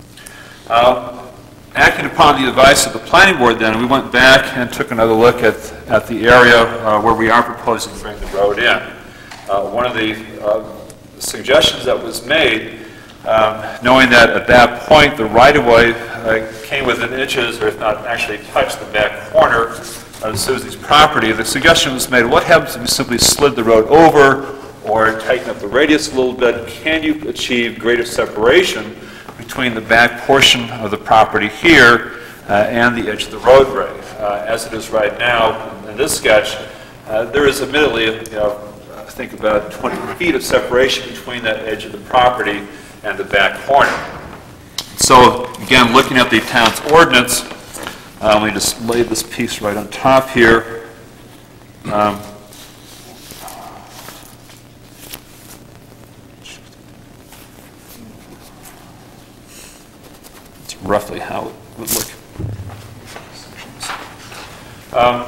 Uh, acting upon the advice of the planning board then, we went back and took another look at, at the area uh, where we are proposing to bring the road in. Uh, one of the uh, suggestions that was made, Um, knowing that at that point the right-of-way uh, came within inches, or if not actually touched the back corner of Susie's property, the suggestion was made, what happens if you simply slid the road over or tighten up the radius a little bit? Can you achieve greater separation between the back portion of the property here uh, and the edge of the roadway? Uh, as it is right now, in this sketch, uh, there is admittedly, you know, I think about twenty feet of separation between that edge of the property and the back corner. So again, looking at the town's ordinance, uh, let me just lay this piece right on top here. Um, it's roughly how it would look. Um,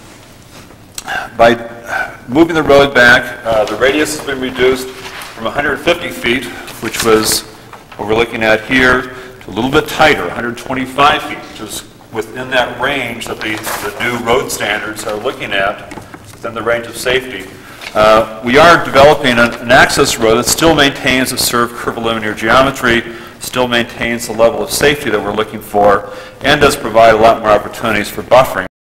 by moving the road back, uh, the radius has been reduced from one hundred fifty feet, which was what we're looking at here, to a little bit tighter, one hundred twenty-five feet, which is within that range that the, the new road standards are looking at, within the range of safety. Uh, we are developing an, an access road that still maintains a served curvilinear geometry, still maintains the level of safety that we're looking for, and does provide a lot more opportunities for buffering.